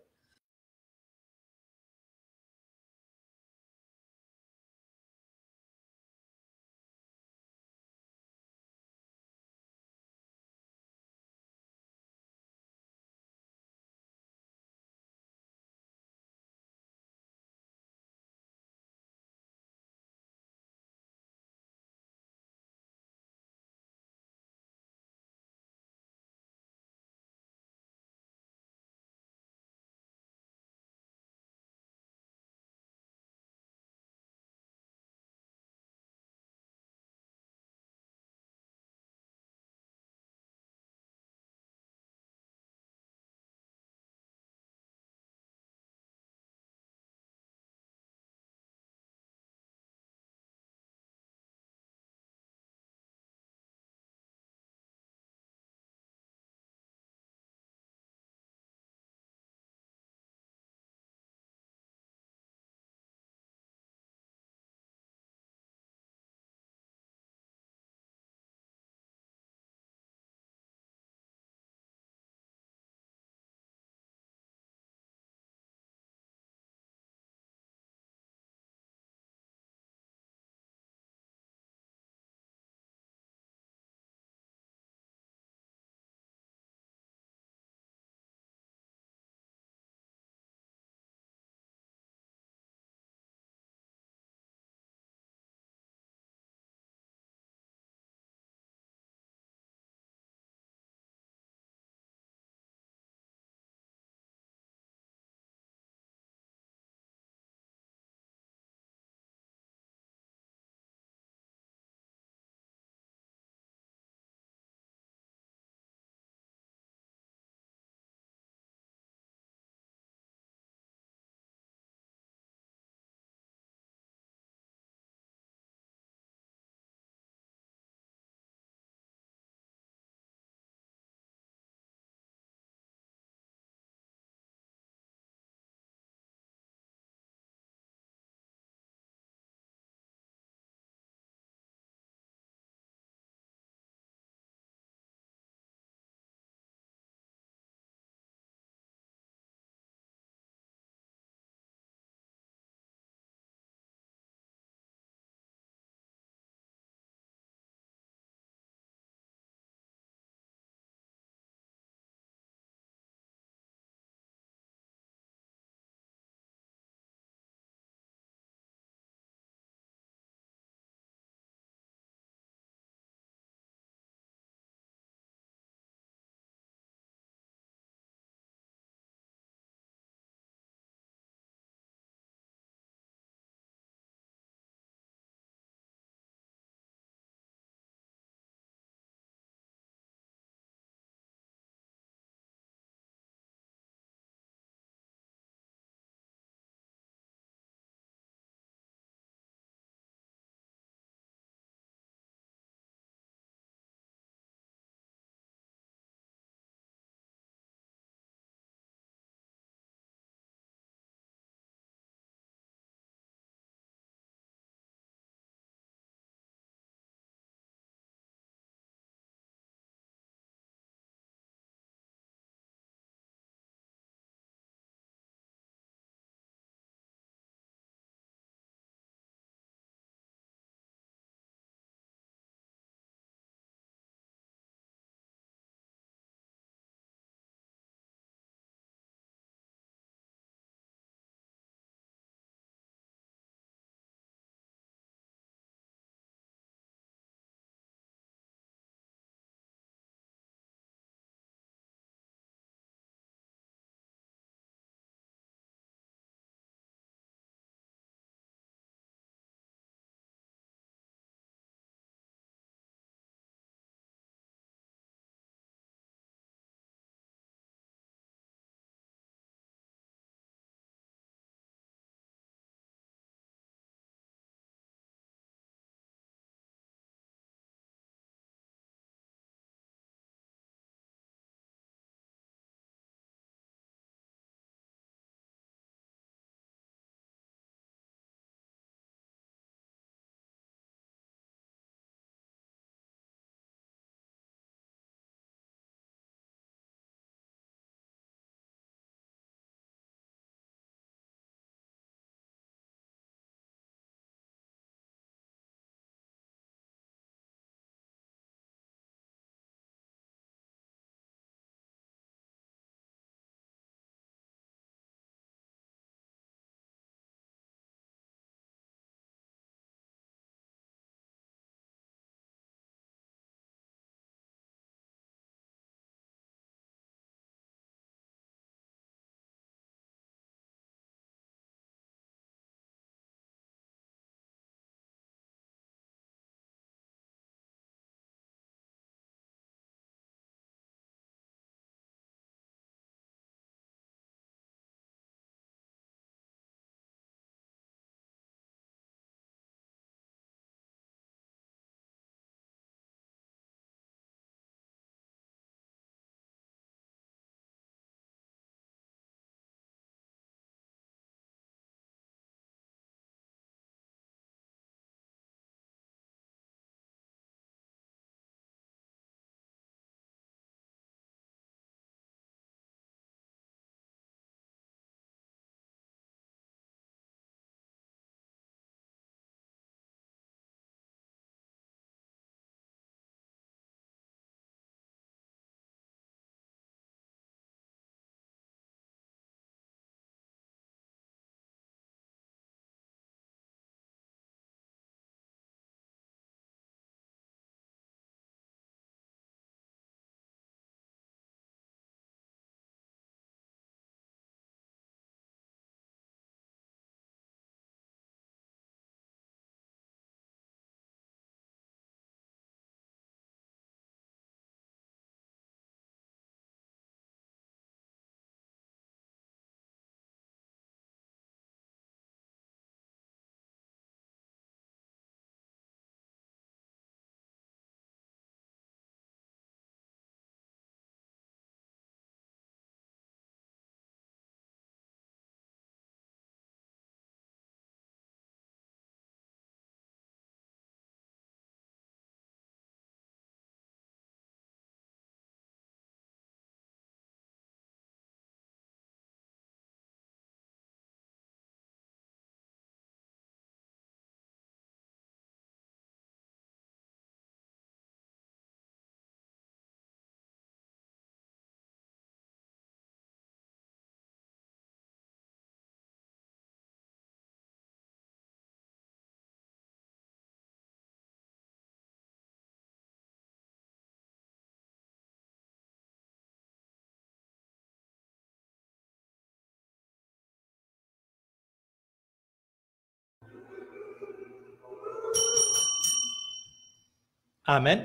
Amen.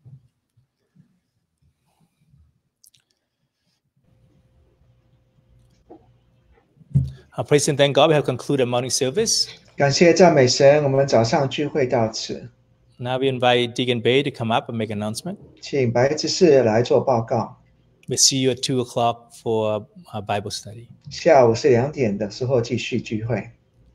Uh, praise and thank God, we have concluded morning service. 感谢赞美神，我们早上聚会到此， Now we invite Deacon Bay to come up and make an announcement. 请白执事来做报告。 We'll see you at two o'clock for our Bible study. 下午是两点的时候继续聚会。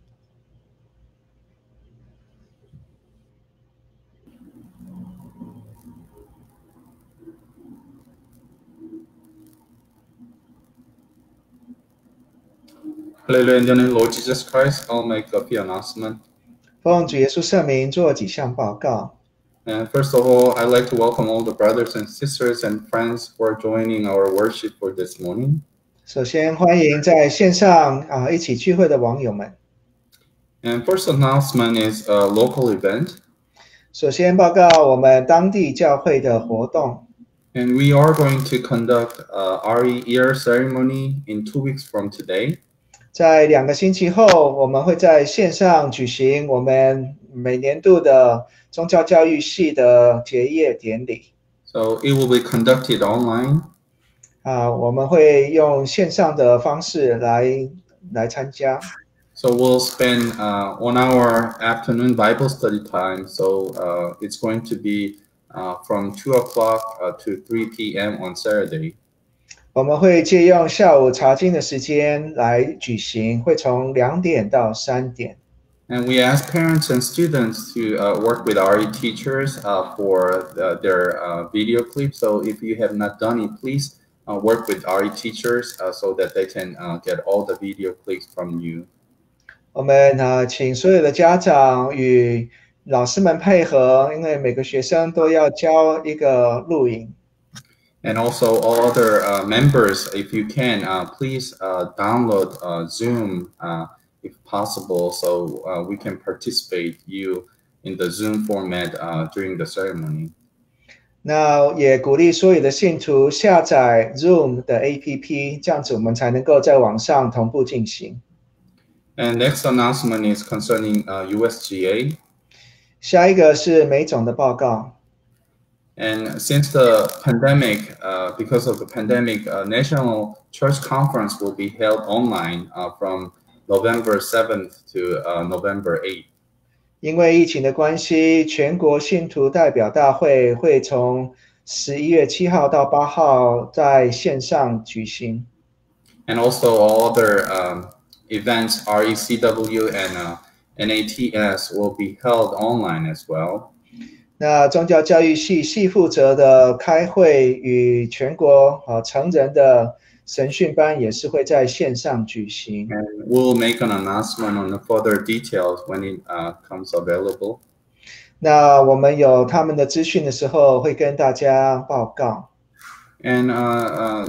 Hallelujah, in the name of Lord Jesus Christ, I'll make a few announcements. 奉主耶稣圣名做几项报告。 And first of all, I'd like to welcome all the brothers and sisters and friends who are joining our worship for this morning. 首先欢迎在线上啊一起聚会的网友们。 And first announcement is a local event. 首先报告我们当地教会的活动。 And we are going to conduct a R E year ceremony in two weeks from today. 在两个星期后，我们会在线上举行我们每年度的宗教教育系的结业典礼。 So it will be conducted online. 啊，我们会用线上的方式来来参加。 So we'll spend uh, one hour afternoon Bible study time. So uh, it's going to be uh, from two o'clock uh, to three p m on Saturday. 我们会借用下午查经的时间来举行，会从两点到三点。 And we ask parents and students to uh, work with R E teachers uh, for the, their uh, video clips. So if you have not done it, please uh, work with R E teachers uh, so that they can uh, get all the video clips from you. 我们啊，请所有的家长与老师们配合，因为每个学生都要交一个录影。 And also all other uh, members, if you can, uh, please uh, download uh, Zoom uh, if possible, so uh, we can participate you in the Zoom format uh, during the ceremony. 那也鼓励所有的信徒下载 Zoom 的 A P P， 这样子我们才能够在网上同步进行。 And next announcement is concerning uh, U S G A. 下一个是美总的报告。 And since the pandemic, uh, because of the pandemic, uh, National Church Conference will be held online uh, from November seventh to uh, November eighth. 因为疫情的关系，全国信徒代表大会会从十一月七号到八号在线上举行。 And also all other um, events, R E C W and uh, N A T S will be held online as well. 那宗教教育系系负责的开会与全国呃成人的神训班也是会在线上举行。 And we'll make an announcement on the further details when it uh, comes available. 那我们有他们的资讯的时候，会跟大家报告。 And uh, uh,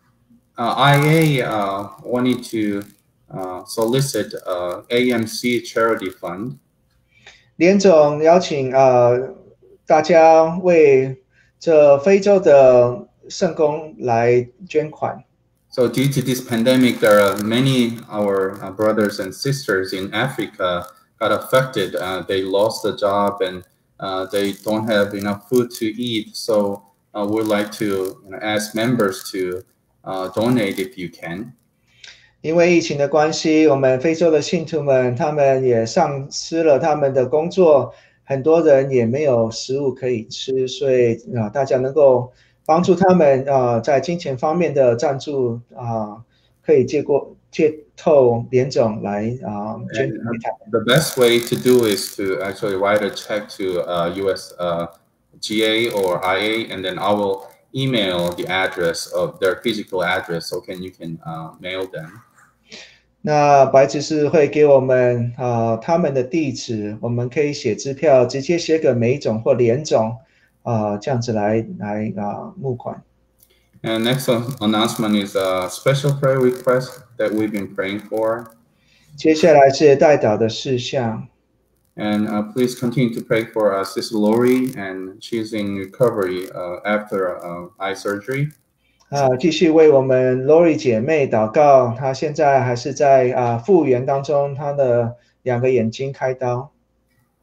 uh, I A uh, wanted to uh, solicit uh, A M C charity fund. 联总邀请呃大家为这非洲的圣工来捐款。 So due to this pandemic, there are many our uh, brothers and sisters in Africa got affected. Uh, they lost a job and uh, they don't have enough food to eat. So uh, we'd like to you know, ask members to uh, donate if you can. 因为疫情的关系，我们非洲的信徒们他们也丧失了他们的工作，很多人也没有食物可以吃，所以啊，大家能够帮助他们啊，在金钱方面的赞助啊，可以借过借透联总来啊捐给他们。 The best way to do is to actually write a check to uh, U S uh, G A or I A, and then I will email the address of their physical address, so can you can uh, mail them. 那白执事会给我们啊他们的地址，我们可以写支票，直接写给美总或联总啊，这样子来来啊募款。 And next announcement is a special prayer request that we've been praying for. 接下来是代祷的事项。 And uh, please continue to pray for uh, Sister Lori, and she's in recovery uh, after uh, eye surgery. 啊，继续为我们 Lori 姐妹祷告，她现在还是在啊复原当中，她的两个眼睛开刀。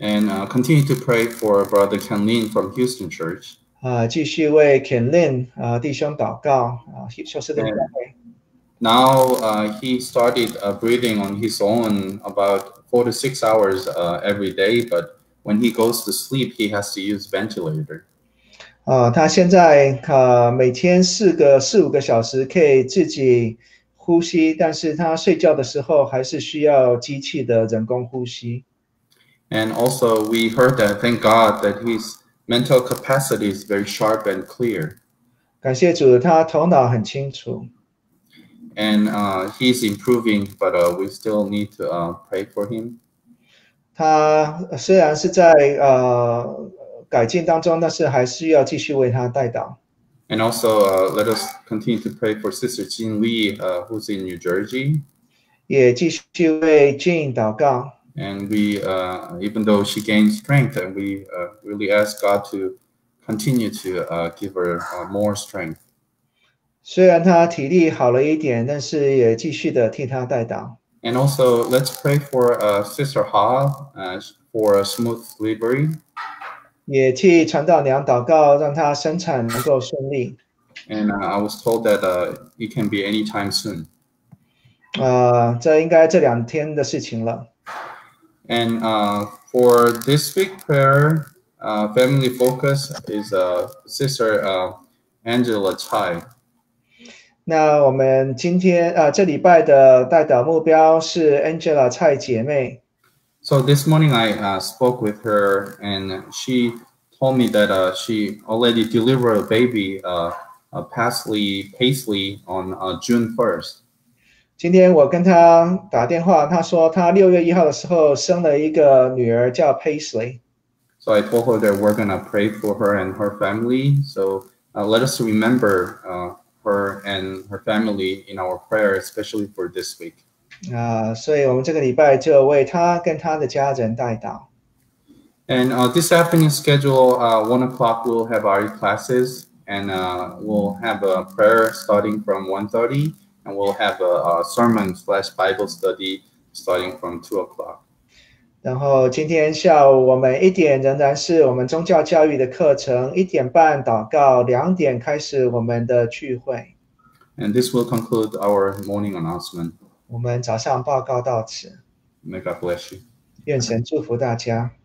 And uh, continue to pray for Brother Ken Lin from Houston Church. 啊，继续为 Ken Lin 啊弟兄祷告啊，休斯顿教会。 Now uh, he started uh, breathing on his own about four to six hours uh, every day, but when he goes to sleep, he has to use ventilator. 啊，他现在啊每天四个四五个小时可以自己呼吸，但是他睡觉的时候还是需要机器的人工呼吸。 And also, we heard that, thank God, that his mental capacity is very sharp and clear. 感谢主，他头脑很清楚。 And uh, he's improving, but uh, we still need to uh, pray for him. 他虽然是在呃改进当中，但是还需要继续为他代祷。 And also, uh, let us continue to pray for Sister Jean Lee, uh, who's in New Jersey. 也继续为 Jean 祷告。 And we, uh, even though she gained strength, and we uh, really ask God to continue to uh, give her uh, more strength. 虽然他体力好了一点，但是也继续的替他代祷。 And also, let's pray for uh, Sister Ha uh, for a smooth delivery. 也替传道娘祷告，让她生产能够顺利。 And uh, I was told that uh, it can be anytime soon. 呃，这应该这两天的事情了。 And uh, for this week prayer, uh, family focus is uh, Sister uh, Angela Chai. 那我们今天呃这礼拜的代祷目标是 Angela 蔡姐妹。 So this morning I uh, spoke with her, and she told me that uh, she already delivered a baby, uh, uh, Paisley Paisley, on uh, June first. 今天我跟她打电话，她说她六月一号的时候生了一个女儿叫 Paisley。 So I told her that we're gonna pray for her and her family. So uh, let us remember uh, her and her family in our prayer, especially for this week. 啊，所以我们这个礼拜就为她跟她的家人代祷。 And uh, this afternoon schedule, uh, one o'clock we'll have our classes, and uh, we'll have a prayer starting from one thirty, and we'll have a, a sermon slash Bible study starting from two o'clock. 然后今天下午我们一点仍然是我们宗教教育的课程，一点半祷告，两点开始我们的聚会。 And this will conclude our morning announcement. 我们早上报告到此， May God bless you. 愿神祝福大家。